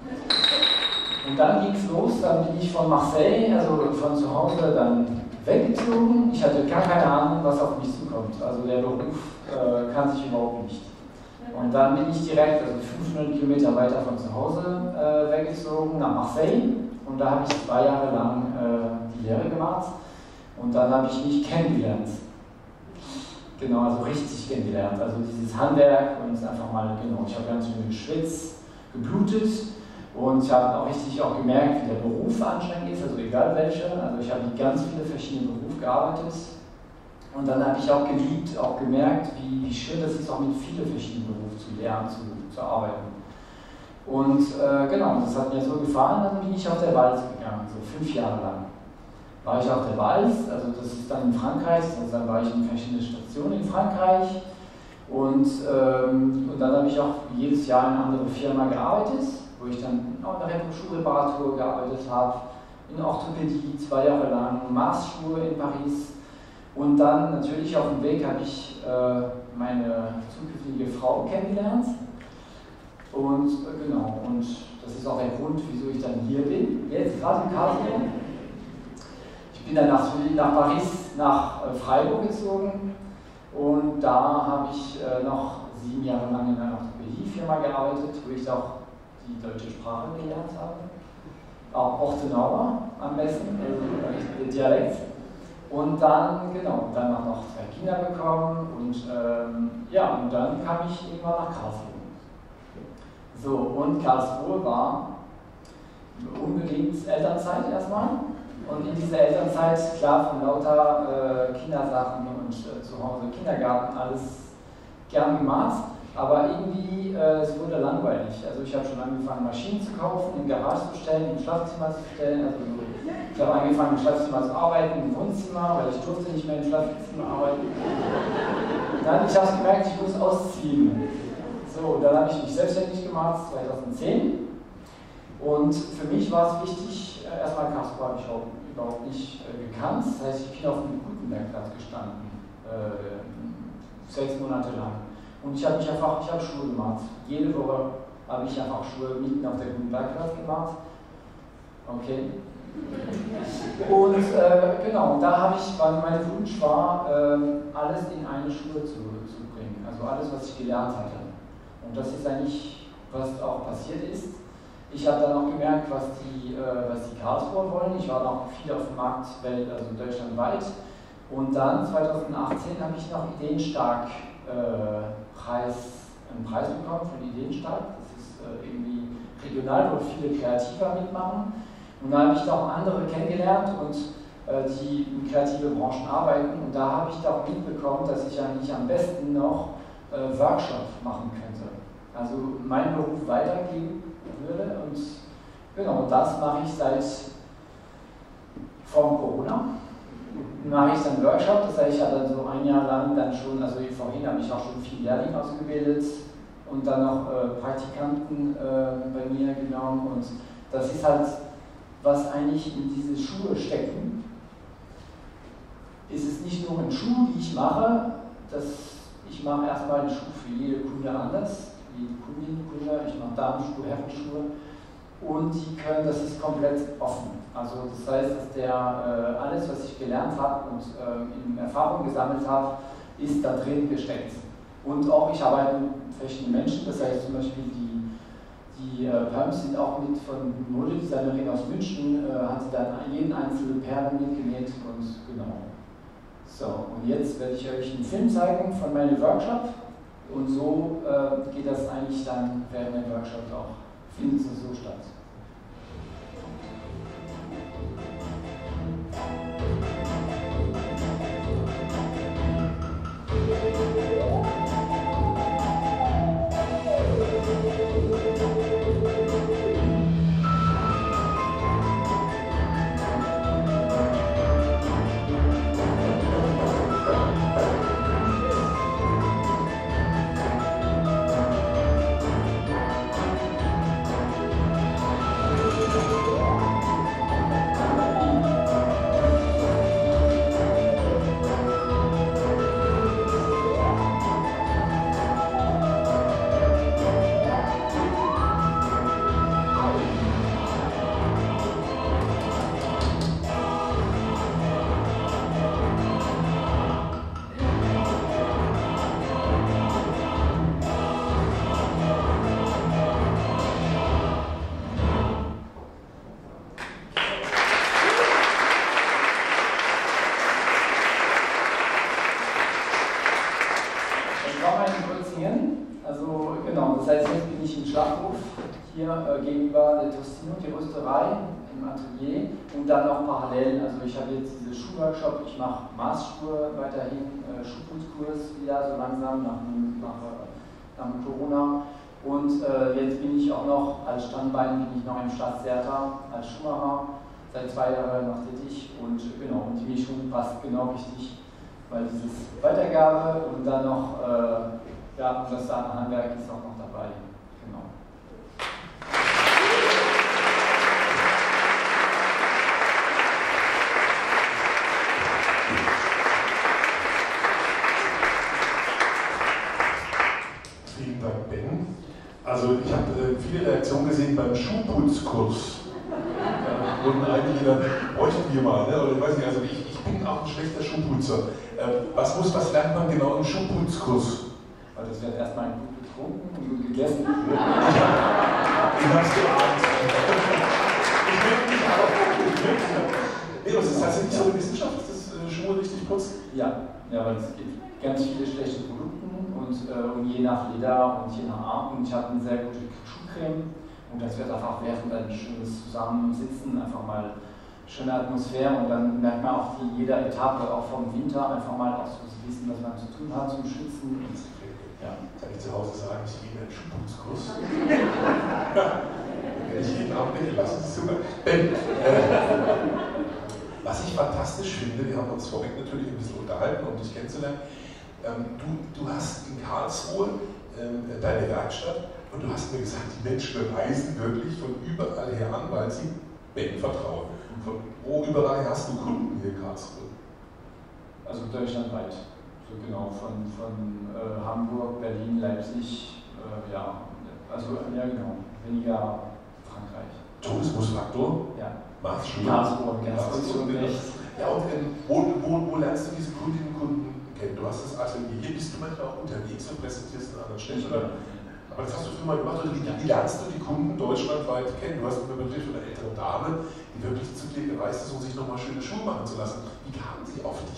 Und dann ging es los, dann bin ich von Marseille, also von zu Hause, dann weggezogen. Ich hatte gar keine Ahnung, was auf mich zukommt. Also der Beruf kannte ich überhaupt nicht. Und dann bin ich direkt, also 500 Kilometer weiter von zu Hause, weggezogen nach Marseille. Und da habe ich 2 Jahre lang die Lehre gemacht. Und dann habe ich mich kennengelernt. Genau, also richtig kennengelernt. Also dieses Handwerk und einfach mal, genau, ich habe ganz schön geschwitzt, geblutet und ich habe auch richtig gemerkt, wie der Beruf anstrengend ist, also egal welche. Also ich habe mit ganz vielen verschiedenen Berufen gearbeitet und dann habe ich auch geliebt, auch gemerkt, wie schön das ist, auch mit vielen verschiedenen Berufen zu lernen, zu arbeiten. Und genau, das hat mir so gefallen, dann bin ich auf der Walz gegangen, so 5 Jahre lang. War ich auf der Walz, also das ist dann in Frankreich, also dann war ich in verschiedenen Stationen in Frankreich und dann habe ich auch jedes Jahr in einer anderen Firma gearbeitet, wo ich dann auch in der Schuhreparatur gearbeitet habe, in Orthopädie 2 Jahre lang, Maßschuhe in Paris und dann natürlich auf dem Weg habe ich meine zukünftige Frau kennengelernt und genau, und das ist auch der Grund, wieso ich dann hier bin, jetzt gerade in Karlsruhe. Ich bin dann nach Paris, nach Freiburg gezogen und da habe ich noch 7 Jahre lang in einer Orthopädiefirma gearbeitet, wo ich auch die deutsche Sprache gelernt habe. Auch Ortenauer am besten, also der Dialekt. Und dann, genau, dann noch 2 Kinder bekommen und und dann kam ich irgendwann nach Karlsruhe. So, und Karlsruhe war unbedingt Elternzeit erstmal. Und in dieser Elternzeit, klar, von lauter Kindersachen und zu Hause Kindergarten, alles gern gemacht, aber irgendwie, es wurde langweilig. Also ich habe schon angefangen, Maschinen zu kaufen, in die Garage zu stellen, im Schlafzimmer zu stellen. Also ich habe angefangen, im Schlafzimmer zu arbeiten, im Wohnzimmer, weil ich durfte nicht mehr im Schlafzimmer arbeiten. Dann, ich habe gemerkt, ich muss ausziehen. So, dann habe ich mich selbstständig gemacht, 2010. Und für mich war es wichtig, erstmal Karlsruhe habe ich auch überhaupt nicht gekannt. Das heißt, ich bin auf dem Gutenbergplatz gestanden, 6 Monate lang. Und ich habe Schuhe gemacht. Jede Woche habe ich einfach Schuhe mitten auf der Gutenbergplatz gemacht. Okay. Und genau, da habe ich, weil mein Wunsch war, alles in eine Schuhe zu bringen. Also alles, was ich gelernt hatte. Und das ist eigentlich, was auch passiert ist. Ich habe dann auch gemerkt, was die Karlsruher wollen. Ich war noch viel auf dem Markt, also deutschlandweit. Und dann 2018 habe ich noch Ideenstark einen Preis bekommen von Ideenstark. Das ist irgendwie regional, wo viele Kreativer mitmachen. Und da habe ich da auch andere kennengelernt und die in kreative Branchen arbeiten. Und da habe ich da auch mitbekommen, dass ich eigentlich am besten noch Workshop machen könnte. Also meinen Beruf weitergeben würde. Und genau, das mache ich seit vor Corona. Mache ich dann Workshop, das heißt, ich habe dann so ein Jahr lang dann schon, also vorhin habe ich auch schon 4 Lehrlinge ausgebildet und dann noch Praktikanten bei mir genommen. Und das ist halt, was eigentlich in diese Schuhe stecken. Ist es nicht nur ein Schuh, die ich mache, ich mache erstmal einen Schuh für jede Kunde anders, jede Kundin, Kunde, ich mache Damenschuhe, Herrenschuhe und die können, das ist komplett offen. Also das heißt, dass alles, was ich gelernt habe und in Erfahrung gesammelt habe, ist da drin gesteckt. Und auch ich arbeite mit verschiedenen Menschen, das heißt zum Beispiel die Perms sind auch mit von Modedesignerin aus München, hat sie dann jeden einzelnen Perlen mitgenäht und genau. So, und jetzt werde ich euch einen Film zeigen von meinem Workshop und so geht das eigentlich dann während dem Workshop auch, findet es so statt. Gegenüber der Tostino, die Rösterei im Atelier und dann noch parallel, also ich habe jetzt diese Schuhworkshop, ich mache Maßschuhe weiterhin, Schuhputzkurs wieder so langsam nach Corona und jetzt bin ich auch noch als Standbein bin ich noch im Staatstheater als Schuhmacher, seit 2 Jahren noch tätig und genau, und die Mischung passt genau richtig, weil dieses Weitergabe und dann noch ja, das Handwerk ist auch noch dabei. Genau. Vielen Dank, Ben. Also ich habe viele Reaktionen gesehen beim Schuhputzkurs. Da wurden einige, da bräuchten wir mal, ne? Oder ich weiß nicht, also ich bin auch ein schlechter Schuhputzer. Was lernt man genau im Schuhputzkurs? Also es wird erstmal gut getrunken und gut gegessen. Ich hab's geahnt. Ich will nicht, aber nee, aber es ist tatsächlich so eine Wissenschaft, dass Schuhe richtig putzen? Ja, weil es gibt ganz viele schlechte Produkte und je nach Leder und je nach Art. Und ich habe eine sehr gute Schuhcreme und das wird einfach während ein schönes Zusammensitzen einfach mal schöne Atmosphäre und dann merkt man auch jeder Etappe, auch vom Winter, einfach mal auch so wissen, was man zu tun hat zum Schützen. Ja. Kann ich zu Hause sagen, ich gehe in einen Schuhputzkurs. Wenn ich jeden Abend denke, lass uns super. Ben, was ich fantastisch finde, wir haben uns vorweg natürlich ein bisschen unterhalten, um dich kennenzulernen. Du hast in Karlsruhe deine Werkstatt und du hast mir gesagt, die Menschen reisen wirklich von überall her an, weil sie Ben vertrauen. Von wo überall hast du Kunden hier in Karlsruhe? Also deutschlandweit. So genau, von Hamburg, Berlin, Leipzig, ja, also ja genau, weniger Frankreich. Tourismusfaktor? Ja. Maßschuhe? Karlsruhe, ganz ja, und wo lernst du diese Kundinnen und Kunden kennen? Du hast das Atelier, hier bist du manchmal auch unterwegs und präsentierst an anderen Stellen, oder? Aber das hast du schon mal gemacht, oder wie lernst du die Kunden deutschlandweit kennen? Du hast einen Begriff von einer älteren Dame, die wirklich zu dir gereist ist, um sich nochmal schöne Schuhe machen zu lassen. Wie kamen sie auf dich?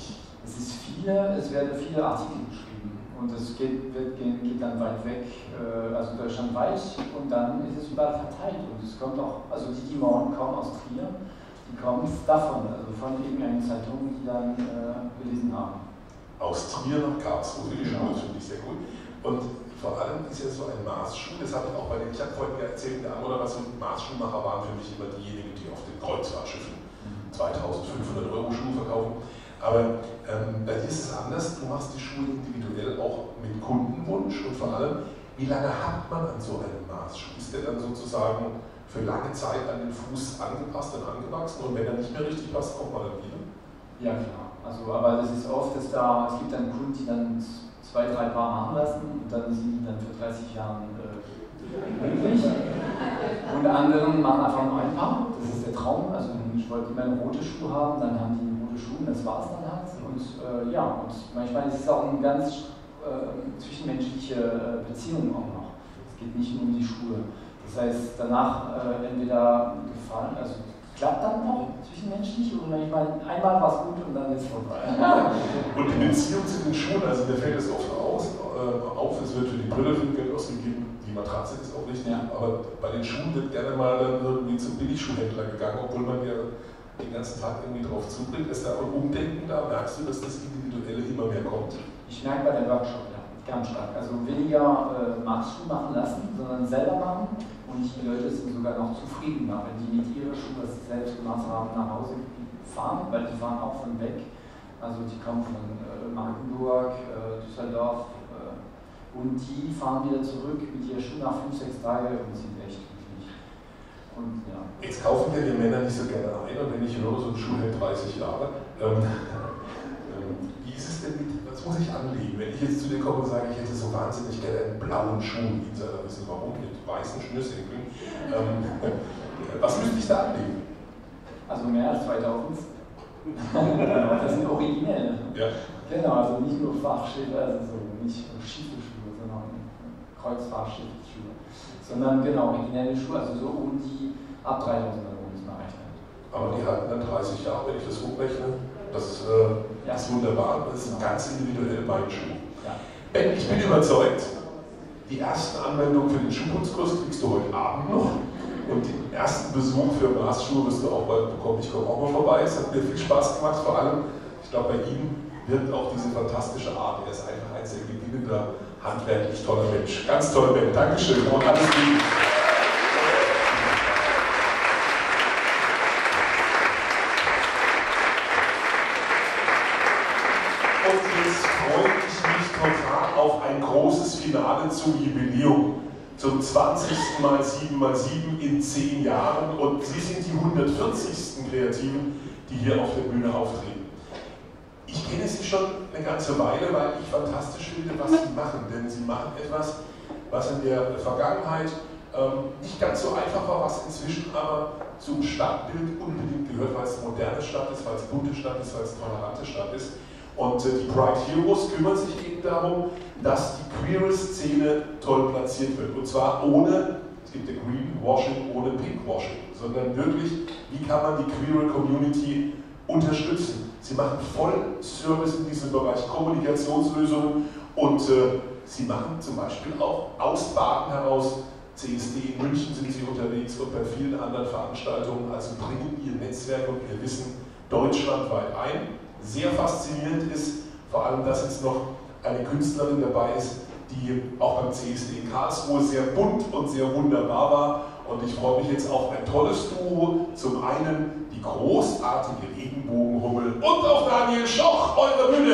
es werden viele Artikel geschrieben und es geht dann weit weg, also deutschlandweit, und dann ist es überall verteilt und es kommt auch, also die morgen kommen aus Trier, die kommen davon, also von irgendeiner Zeitung, die dann gelesen haben. Aus Trier nach Karlsruhe, das finde ich sehr gut. Und vor allem ist ja so ein Maßschuh, das habe ich auch ich habe vorhin erzählt, in der Anmoderation, Maßschuhmacher waren für mich immer diejenigen, die auf den Kreuzfahrtschiffen 2.500 € Schuhe verkaufen. Aber bei dir ist es anders, du machst die Schuhe individuell auch mit Kundenwunsch und vor allem, wie lange hat man an so einem Maßschuh? Ist der dann sozusagen für lange Zeit an den Fuß angepasst und angewachsen und wenn er nicht mehr richtig passt, kommt man dann wieder? Ja klar, also, aber das ist oft, es gibt dann Kunden, die dann 2, 3 Paar machen lassen und dann sind die dann für 30 Jahre glücklich. Und anderen machen einfach nur ein Paar, das ist der Traum. Also ich wollte immer eine rote Schuh haben, dann haben die eine rote Schuh und das war es dann halt. Und und manchmal ist es auch eine ganz zwischenmenschliche Beziehung auch noch. Es geht nicht nur um die Schuhe. Das heißt, danach entweder gefallen, also klappt dann noch zwischenmenschlich und manchmal einmal war es gut und dann ist es vorbei. Und die Beziehung zu den Schuhen, also mir fällt es oft auf, es wird für die Brille viel Geld ausgegeben, die Matratze ist auch richtig, aber bei den Schuhen wird gerne mal dann irgendwie zum Billigschuhhändler gegangen, obwohl man ja den ganzen Tag irgendwie drauf zubringt. Ist da ein Umdenken da? Merkst du, dass das Individuelle immer mehr kommt? Ich merke bei der Workshop, ja, ganz stark. Also weniger Maßschuh machen lassen, sondern selber machen. Und die Leute sind sogar noch zufriedener, wenn die mit ihren Schuhen, das sie selbst gemacht haben, nach Hause fahren, weil die fahren auch von weg. Also die kommen von Magdeburg, Düsseldorf und die fahren wieder zurück mit ihren Schuhen nach 5, 6 Tage und sind echt glücklich. Und, ja. Jetzt kaufen wir die Männer nicht so gerne ein und wenn ich höre, so ein Schuh hält 30 Jahre, wie ist es denn mit, was muss ich anlegen? Wenn ich jetzt zu dir komme und sage, ich hätte so wahnsinnig gerne einen blauen Schuh, die wissen warum, mit weißen Schnürsenkeln, was müsste ich da anlegen? Also mehr als 2000. Das sind originelle. Ja. Genau, also nicht nur Fachschiffe, also so nicht schiefe Schuhe, sondern Kreuzfahrtschiffschuhe. Sondern genau, originelle Schuhe, also so um die ab 3000 € muss man rechnen. Aber die halten dann 30 Jahre, wenn ich das hochrechne. Das ist wunderbar, das ist ganz individuell mein Schuh. Ja. Ben, ich bin überzeugt, die ersten Anmeldungen für den Schuhputzkurs kriegst du heute Abend noch. Und den ersten Besuch für Maßschuhe wirst du auch bald bekommen. Ich komme auch mal vorbei, es hat mir viel Spaß gemacht. Vor allem, ich glaube, bei ihm wirkt auch diese fantastische Art. Er ist einfach ein sehr gewinnender, handwerklich toller Mensch. Ganz toller Mensch. Dankeschön und alles Gute. Und jetzt freue ich mich total auf ein großes Finale zum Jubiläum. Zum 20. mal 7x7 in 10 Jahren und Sie sind die 140. Kreativen, die hier auf der Bühne auftreten. Ich kenne Sie schon eine ganze Weile, weil ich fantastisch finde, was Sie machen, denn Sie machen etwas, was in der Vergangenheit nicht ganz so einfach war, was inzwischen aber zum Stadtbild unbedingt gehört, weil es eine moderne Stadt ist, weil es eine bunte Stadt ist, weil es eine tolerante Stadt ist. Und die Pride Heroes kümmern sich eben darum, dass die queere Szene toll platziert wird. Und zwar ohne, es gibt ja Greenwashing, ohne Pinkwashing, sondern wirklich, wie kann man die queere Community unterstützen. Sie machen Vollservice in diesem Bereich Kommunikationslösungen und sie machen zum Beispiel auch aus Baden heraus, CSD in München sind sie unterwegs und bei vielen anderen Veranstaltungen, also bringen ihr Netzwerk und ihr Wissen deutschlandweit ein. Sehr faszinierend ist vor allem, dass jetzt noch eine Künstlerin dabei ist, die auch beim CSD in Karlsruhe sehr bunt und sehr wunderbar war. Und ich freue mich jetzt auf ein tolles Duo. Zum einen die großartige Regenbogenhummel und auf Daniel Schoch, eure Bühne.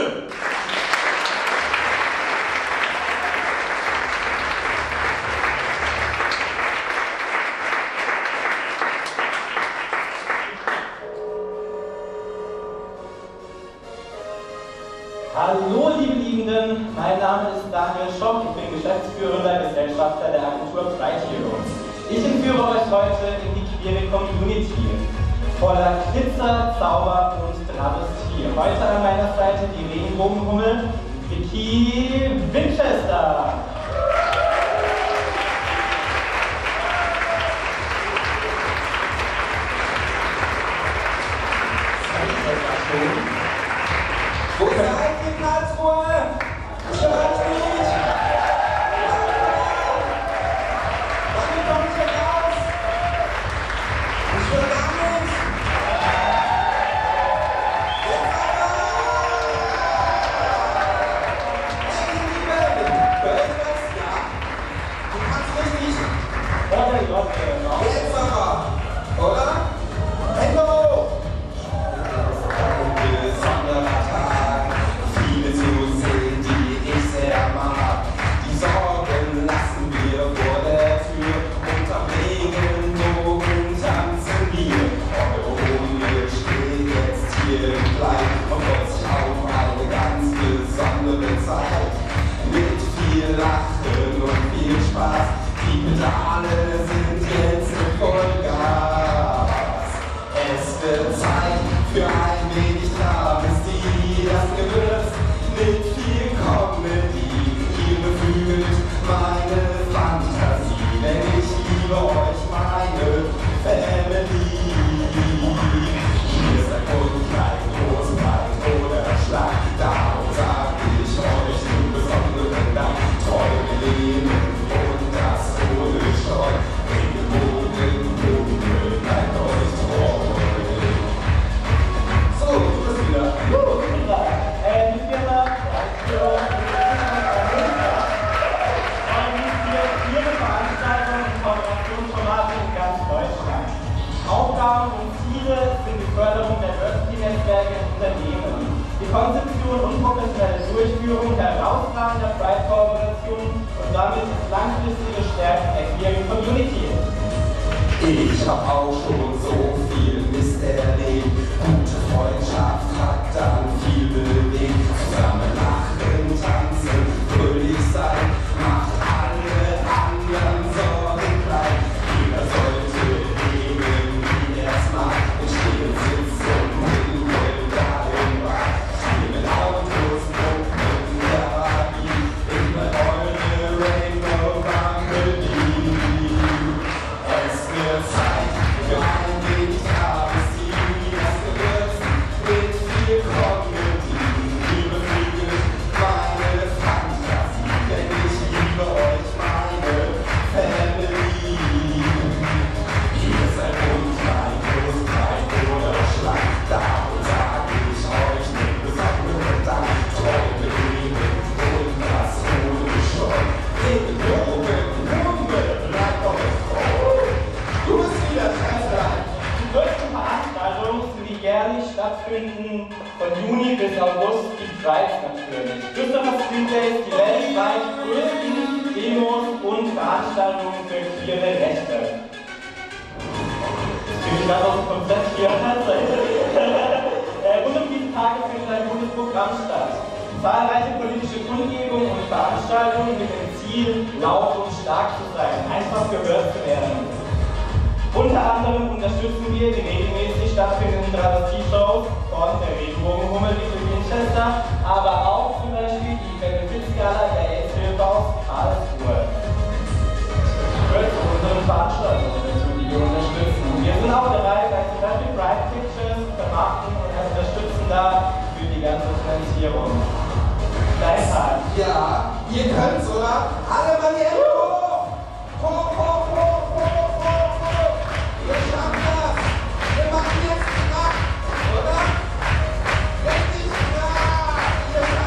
Hallo liebe Liebenden, mein Name ist Daniel Schock, ich bin geschäftsführender Gesellschafter der Agentur Pride Heroes. Ich entführe euch heute in die queere Community, voller Glitzer, Zauber und Travestie. Heute an meiner Seite die Regenbogenhummel, Vicky Winchester. Wo ist viel Spaß. Die Pedale sind jetzt im Vollgas. Es wird Zeit für ein wenig Travestie, das Gewürz mit viel Comedy. Ihr beflügelt meine Fantasie, denn ich liebe euch, meine Family. Hier ist ein Grund, klein, groß, breit oder Schlag. Darum sag ich euch einen besonderen Dank. Treu leben und das ohne Scheu. Regenbogen, dunkel, bleibt euch treu. So, du bist wieder. Die Firma organisiert viele Veranstaltungen und Kooperationsformate in ganz Deutschland. Aufgaben und Ziele sind die Förderung der Diversity-Netzwerke in Unternehmen, die Konzeption und professionelle Durchführung herausragender Pride-Kooperationen und damit das langfristige Stärken der queeren Community. Ich hab auch schon so viel Mist erlebt. Gute Freundschaft hat dann viel bewegt. Zusammen lachen, tanzen, fröhlich sein, macht alle anderen Sorgen klein. Jeder sollte leben, wie er's macht. In Stehen sitzen, winkeln, da im Bad. Spielen mit Autos, pumpen, der Magie. Immer eure Rainbow Bumblebee. Es wird Zeit für ein wenig Travestie, das Gewürz mit viel Comedy. Liebe Flügel, meine Fantasie, denn ich liebe euch, meine Family. Hier ist ein Hund, ein groß, breit oder schlank. Darum sage ich euch den besonderen Dank. Treu leben und das ohne Scheu. Regenbogen, Hunde, bleibt euch treu. Du bist wieder dran. Die größten Veranstaltungen sind die jährlich stattfinden von Juni bis August, die Pride natürlich. Christopher Street Days, die weltweit größten Demos und Veranstaltungen für queere Rechte. Ich bin gerade aus dem Konzept hier. Rund um diese Tage findet ein gutes Programm statt. Zahlreiche politische Kundgebungen und Veranstaltungen mit dem Ziel, laut und stark zu sein, einfach gehört zu werden. Unter anderem unterstützen wir die regelmäßig stattfindenden Travestie-Shows von der Regenbogenhummel in Winchester, aber auch zum Beispiel die Benefizgala der AIDS-Hilfe aus Karlsruhe. Gehört zu unseren Veranstaltungen dazu, die wir unterstützen. Wir sind auch dabei, bei zum Beispiel Pride Pictures zu vermarkten und unterstützen da für die ganze Finanzierung. Dein Tag. Ja, ihr könnt's, oder? Alle mal die Hände hoch! Hoch, hoch, hoch, hoch, hoch, hoch! Wir schaffen das! Wir machen jetzt knack, oder? Richtig knack! Ihr schafft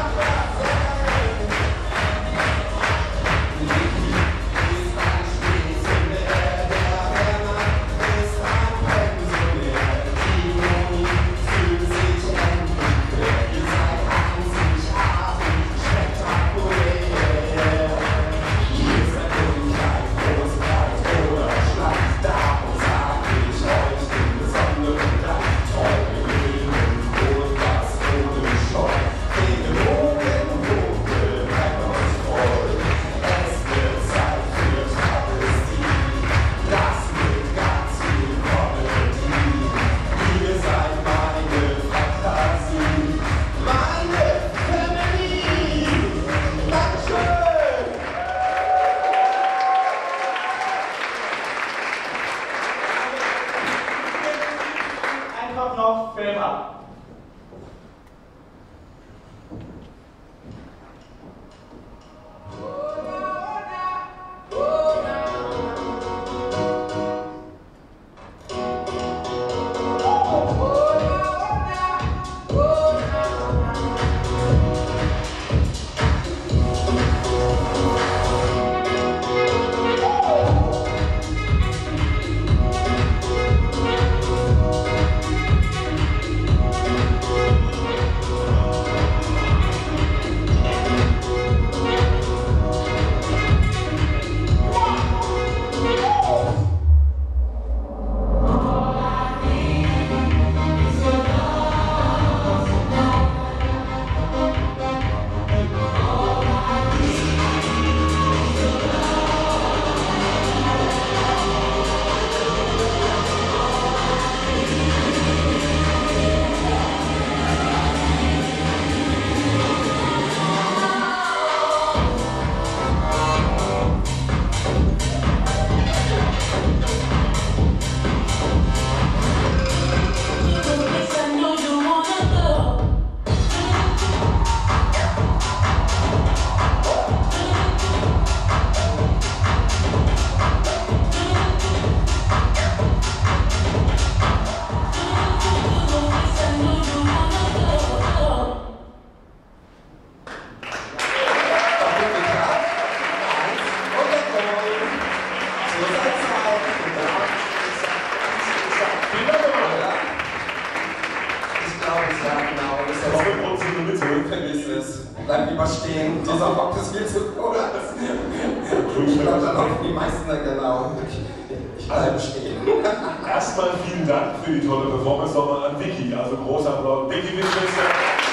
bleib lieber stehen. Dieser Bock ist viel zu kurz. Ich glaube dann auch die meisten, genau. Ich bleibe stehen. Erstmal vielen Dank für die tolle Performance nochmal an Vicky. Also großer Applaus. Vicky Winchester.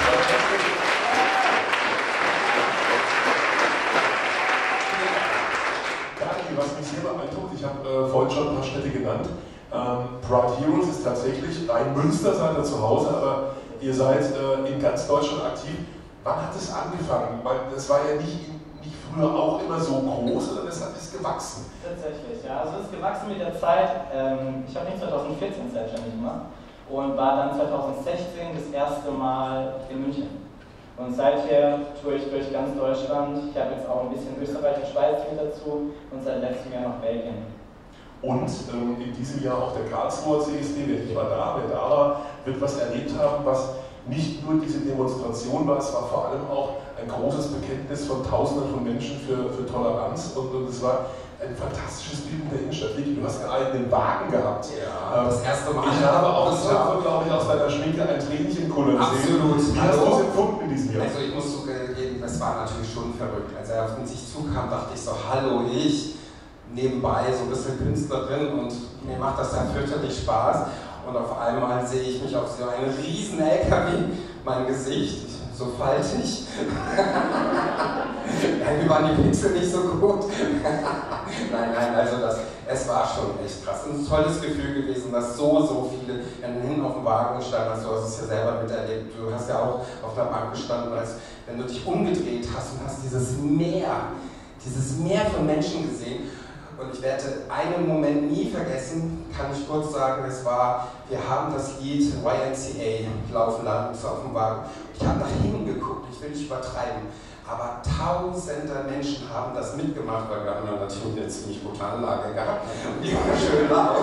Was mich sehr beeindruckt, ich habe vorhin schon ein paar Städte genannt. Proud Heroes ist tatsächlich rein Münster, seid ihr zu Hause, aber ihr seid in ganz Deutschland aktiv. Wann hat es angefangen? Weil das war ja nicht früher auch immer so groß, sondern es ist gewachsen. Tatsächlich, ja. Also es ist gewachsen mit der Zeit. Ich habe mich 2014 selbstständig gemacht und war dann 2016 das erste Mal in München. Und seither toure ich durch ganz Deutschland. Ich habe jetzt auch ein bisschen Österreich und Schweiz mit dazu und seit letztem Jahr noch Belgien. Und in diesem Jahr auch der Karlsruher CSD, wer da war, wird was erlebt haben, was nicht nur diese Demonstration war, es war vor allem auch ein großes Bekenntnis von Tausenden von Menschen für Toleranz und es war ein fantastisches Bild in der Innenstadt. Vicky, du hast einen eigenen Wagen gehabt. Ja, das erste Mal. Ich habe auch, glaube ich, aus deiner Schminke ein Tränchen kullern sehen. Absolut. Wie hast du es empfunden in diesem Jahr? Also ich muss zugeben, das war natürlich schon verrückt. Als er auf mich zukam, dachte ich so, hallo, ich nebenbei so ein bisschen Künstlerin und mir macht das dann fürchterlich Spaß. Und auf einmal sehe ich mich auf so einen riesen LKW, mein Gesicht, so faltig. Irgendwie waren die Pixel nicht so gut. Nein, also es war schon echt krass. Und ein tolles Gefühl gewesen, dass so viele hinten auf dem Wagen gestanden hast. Du hast es ja selber miterlebt. Du hast ja auch auf einer Bank gestanden, als wenn du dich umgedreht hast und hast dieses Meer von Menschen gesehen. Und ich werde einen Moment nie vergessen, kann ich kurz sagen, wir haben das Lied YMCA laufen lassen auf dem Wagen. Ich habe nach hinten geguckt, ich will nicht übertreiben, aber tausende Menschen haben das mitgemacht, weil wir haben ja natürlich eine ziemlich gute Anlage gehabt und die war schön laut.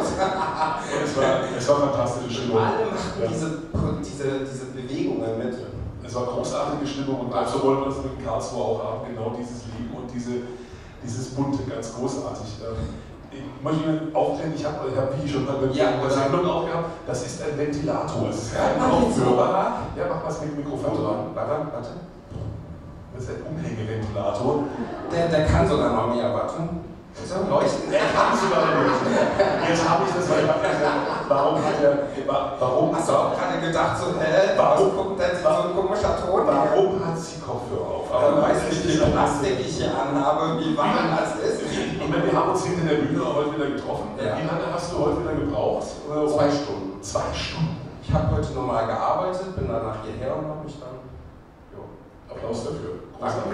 Es war fantastische Stimmung. Alle machten diese Bewegungen mit. Es war großartige Stimmung und so wollen wir das mit Karlsruhe auch haben, genau dieses Leben und dieses Bunte, ganz großartig. Ich möchte auftreten, ich habe wie schon mal mit der Sendung auch gehabt, das ist ein Ventilator, es ist kein Kopfhörer. Ja, mach was mit dem Mikrofon dran. Warte. Das ist ein Umhängeventilator. Der kann sogar noch mehr, warte. So leuchten. Der kann sogar leuchten. Jetzt habe ich das, weil ich habe gesagt, warum hast du auch gerade gedacht, so, warum guckt denn so ein komischer Ton? Warum hat sie Kopfhörer auf? Aber du weißt nicht, wie viel Plastik ich hier anhabe, wie warm das ist. Ich meine, wir haben uns hinter der Bühne heute wieder getroffen. Ja. Wie lange hast du heute wieder gebraucht? 2 Stunden. 2 Stunden. Ich habe heute normal gearbeitet, bin danach hierher und habe mich dann. Jo. Applaus dafür.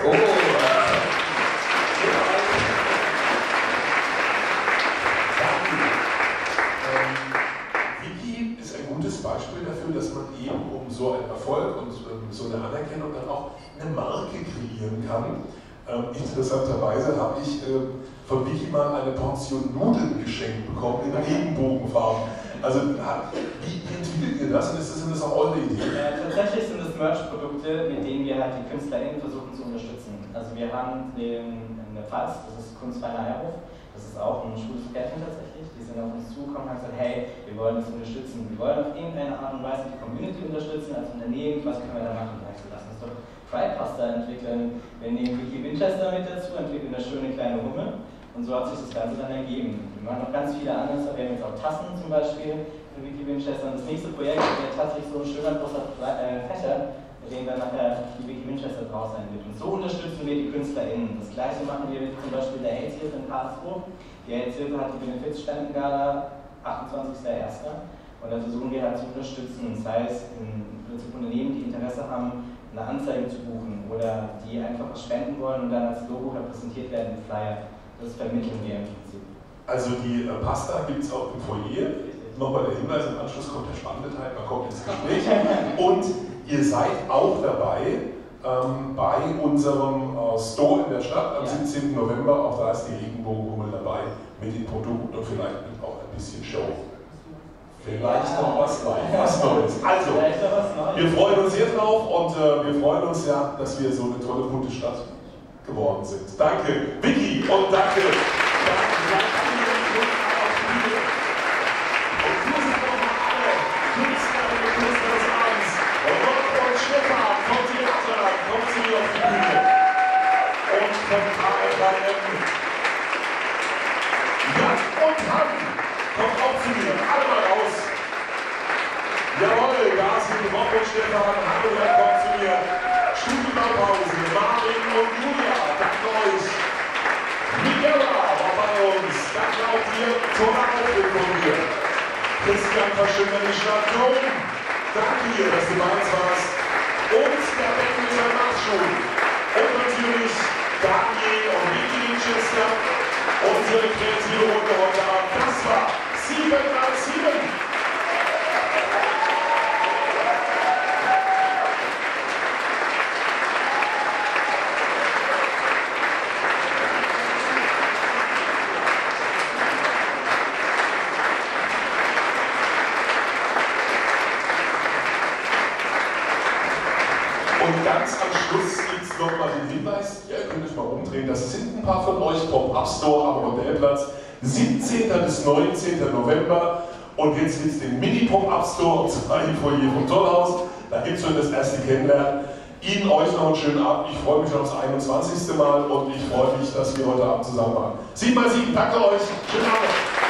Vicky ist ein gutes Beispiel dafür, dass man eben um so einen Erfolg und so eine Anerkennung dann auch eine Marke kreieren kann. Interessanterweise habe ich von Vicky mal eine Portion Nudeln geschenkt bekommen in Regenbogenfarben. Also wie entwickelt ihr das und sind das auch eure Ideen? Tatsächlich sind es Merch-Produkte, mit denen wir halt die KünstlerInnen versuchen zu unterstützen. Also wir haben in der Pfalz, das ist Kunstverein Eierhof, das ist auch ein schwules Pärchen tatsächlich, die sind auf uns zugekommen und haben gesagt, hey, wir wollen das unterstützen, wir wollen auf irgendeine Art und Weise die Community unterstützen als Unternehmen, was können wir da machen? Da lass uns doch Pride-Pasta entwickeln, wir nehmen Vicky Winchester mit dazu, entwickeln eine schöne kleine Hummel und so hat sich das Ganze dann ergeben. Wir machen noch ganz viele andere, wir haben jetzt auch Tassen zum Beispiel für Vicky Winchester und das nächste Projekt wäre tatsächlich so ein schöner großer Fächer, mit dem dann nachher die Vicky Winchester draus sein wird. Und so unterstützen wir die KünstlerInnen. Das gleiche machen wir zum Beispiel der AIDS-Hilfe in Karlsruhe. Die AIDS-Hilfe hat die Benefizspendengala 28.01. Und da versuchen wir halt zu unterstützen, sei es im Prinzip Unternehmen, die Interesse haben, eine Anzeige zu buchen oder die einfach was spenden wollen und dann als Logo repräsentiert werden im Flyer. Das vermitteln wir im Prinzip. Also die Pasta gibt es auch im Foyer. Nochmal der Hinweis, im Anschluss kommt der spannende Teil, man kommt ins Gespräch. Und ihr seid auch dabei bei unserem Store in der Stadt am 17. November. Auch da ist die Regenbogenhummel dabei mit den Produkten und vielleicht mit auch ein bisschen Show. Vielleicht noch was Neues. Also, wir freuen uns hier drauf und wir freuen uns ja, dass wir so eine tolle, bunte Stadt geworden sind. Danke, Vicky, und danke. Kommt zu mir auf die Bühne. kann, kommt auch zu mir. Alle mal raus. Jawohl, da sind Rob und Stefan. Hallo, wer kommt zu mir? Studienbaupause, Marvin und Julia, danke euch. Michaela war bei uns, danke auch dir. Toller Auftritt von dir. Christian verschönert die Station. Danke dir, dass du bei uns warst. Und der Band mit seinem Marschschuh. Und natürlich Daniel und Vicky Winchester. Unsere kreative Runde heute Abend. Das war 7x7. Und ganz am Schluss gibt es nochmal den Hinweis, ihr könnt euch mal umdrehen, das sind ein paar von euch, Pop-Up Store am Modellplatz, 17. bis 19. November. Und jetzt gibt es den Mini-Pop-Up Store, und zwar im Foyer vom Tollhaus. Da gibt es schon das erste Kennenlernen. Ihnen, euch noch einen schönen Abend. Ich freue mich aufs 21. Mal und ich freue mich, dass wir heute Abend zusammen waren. 7x7, danke euch. Schönen Abend.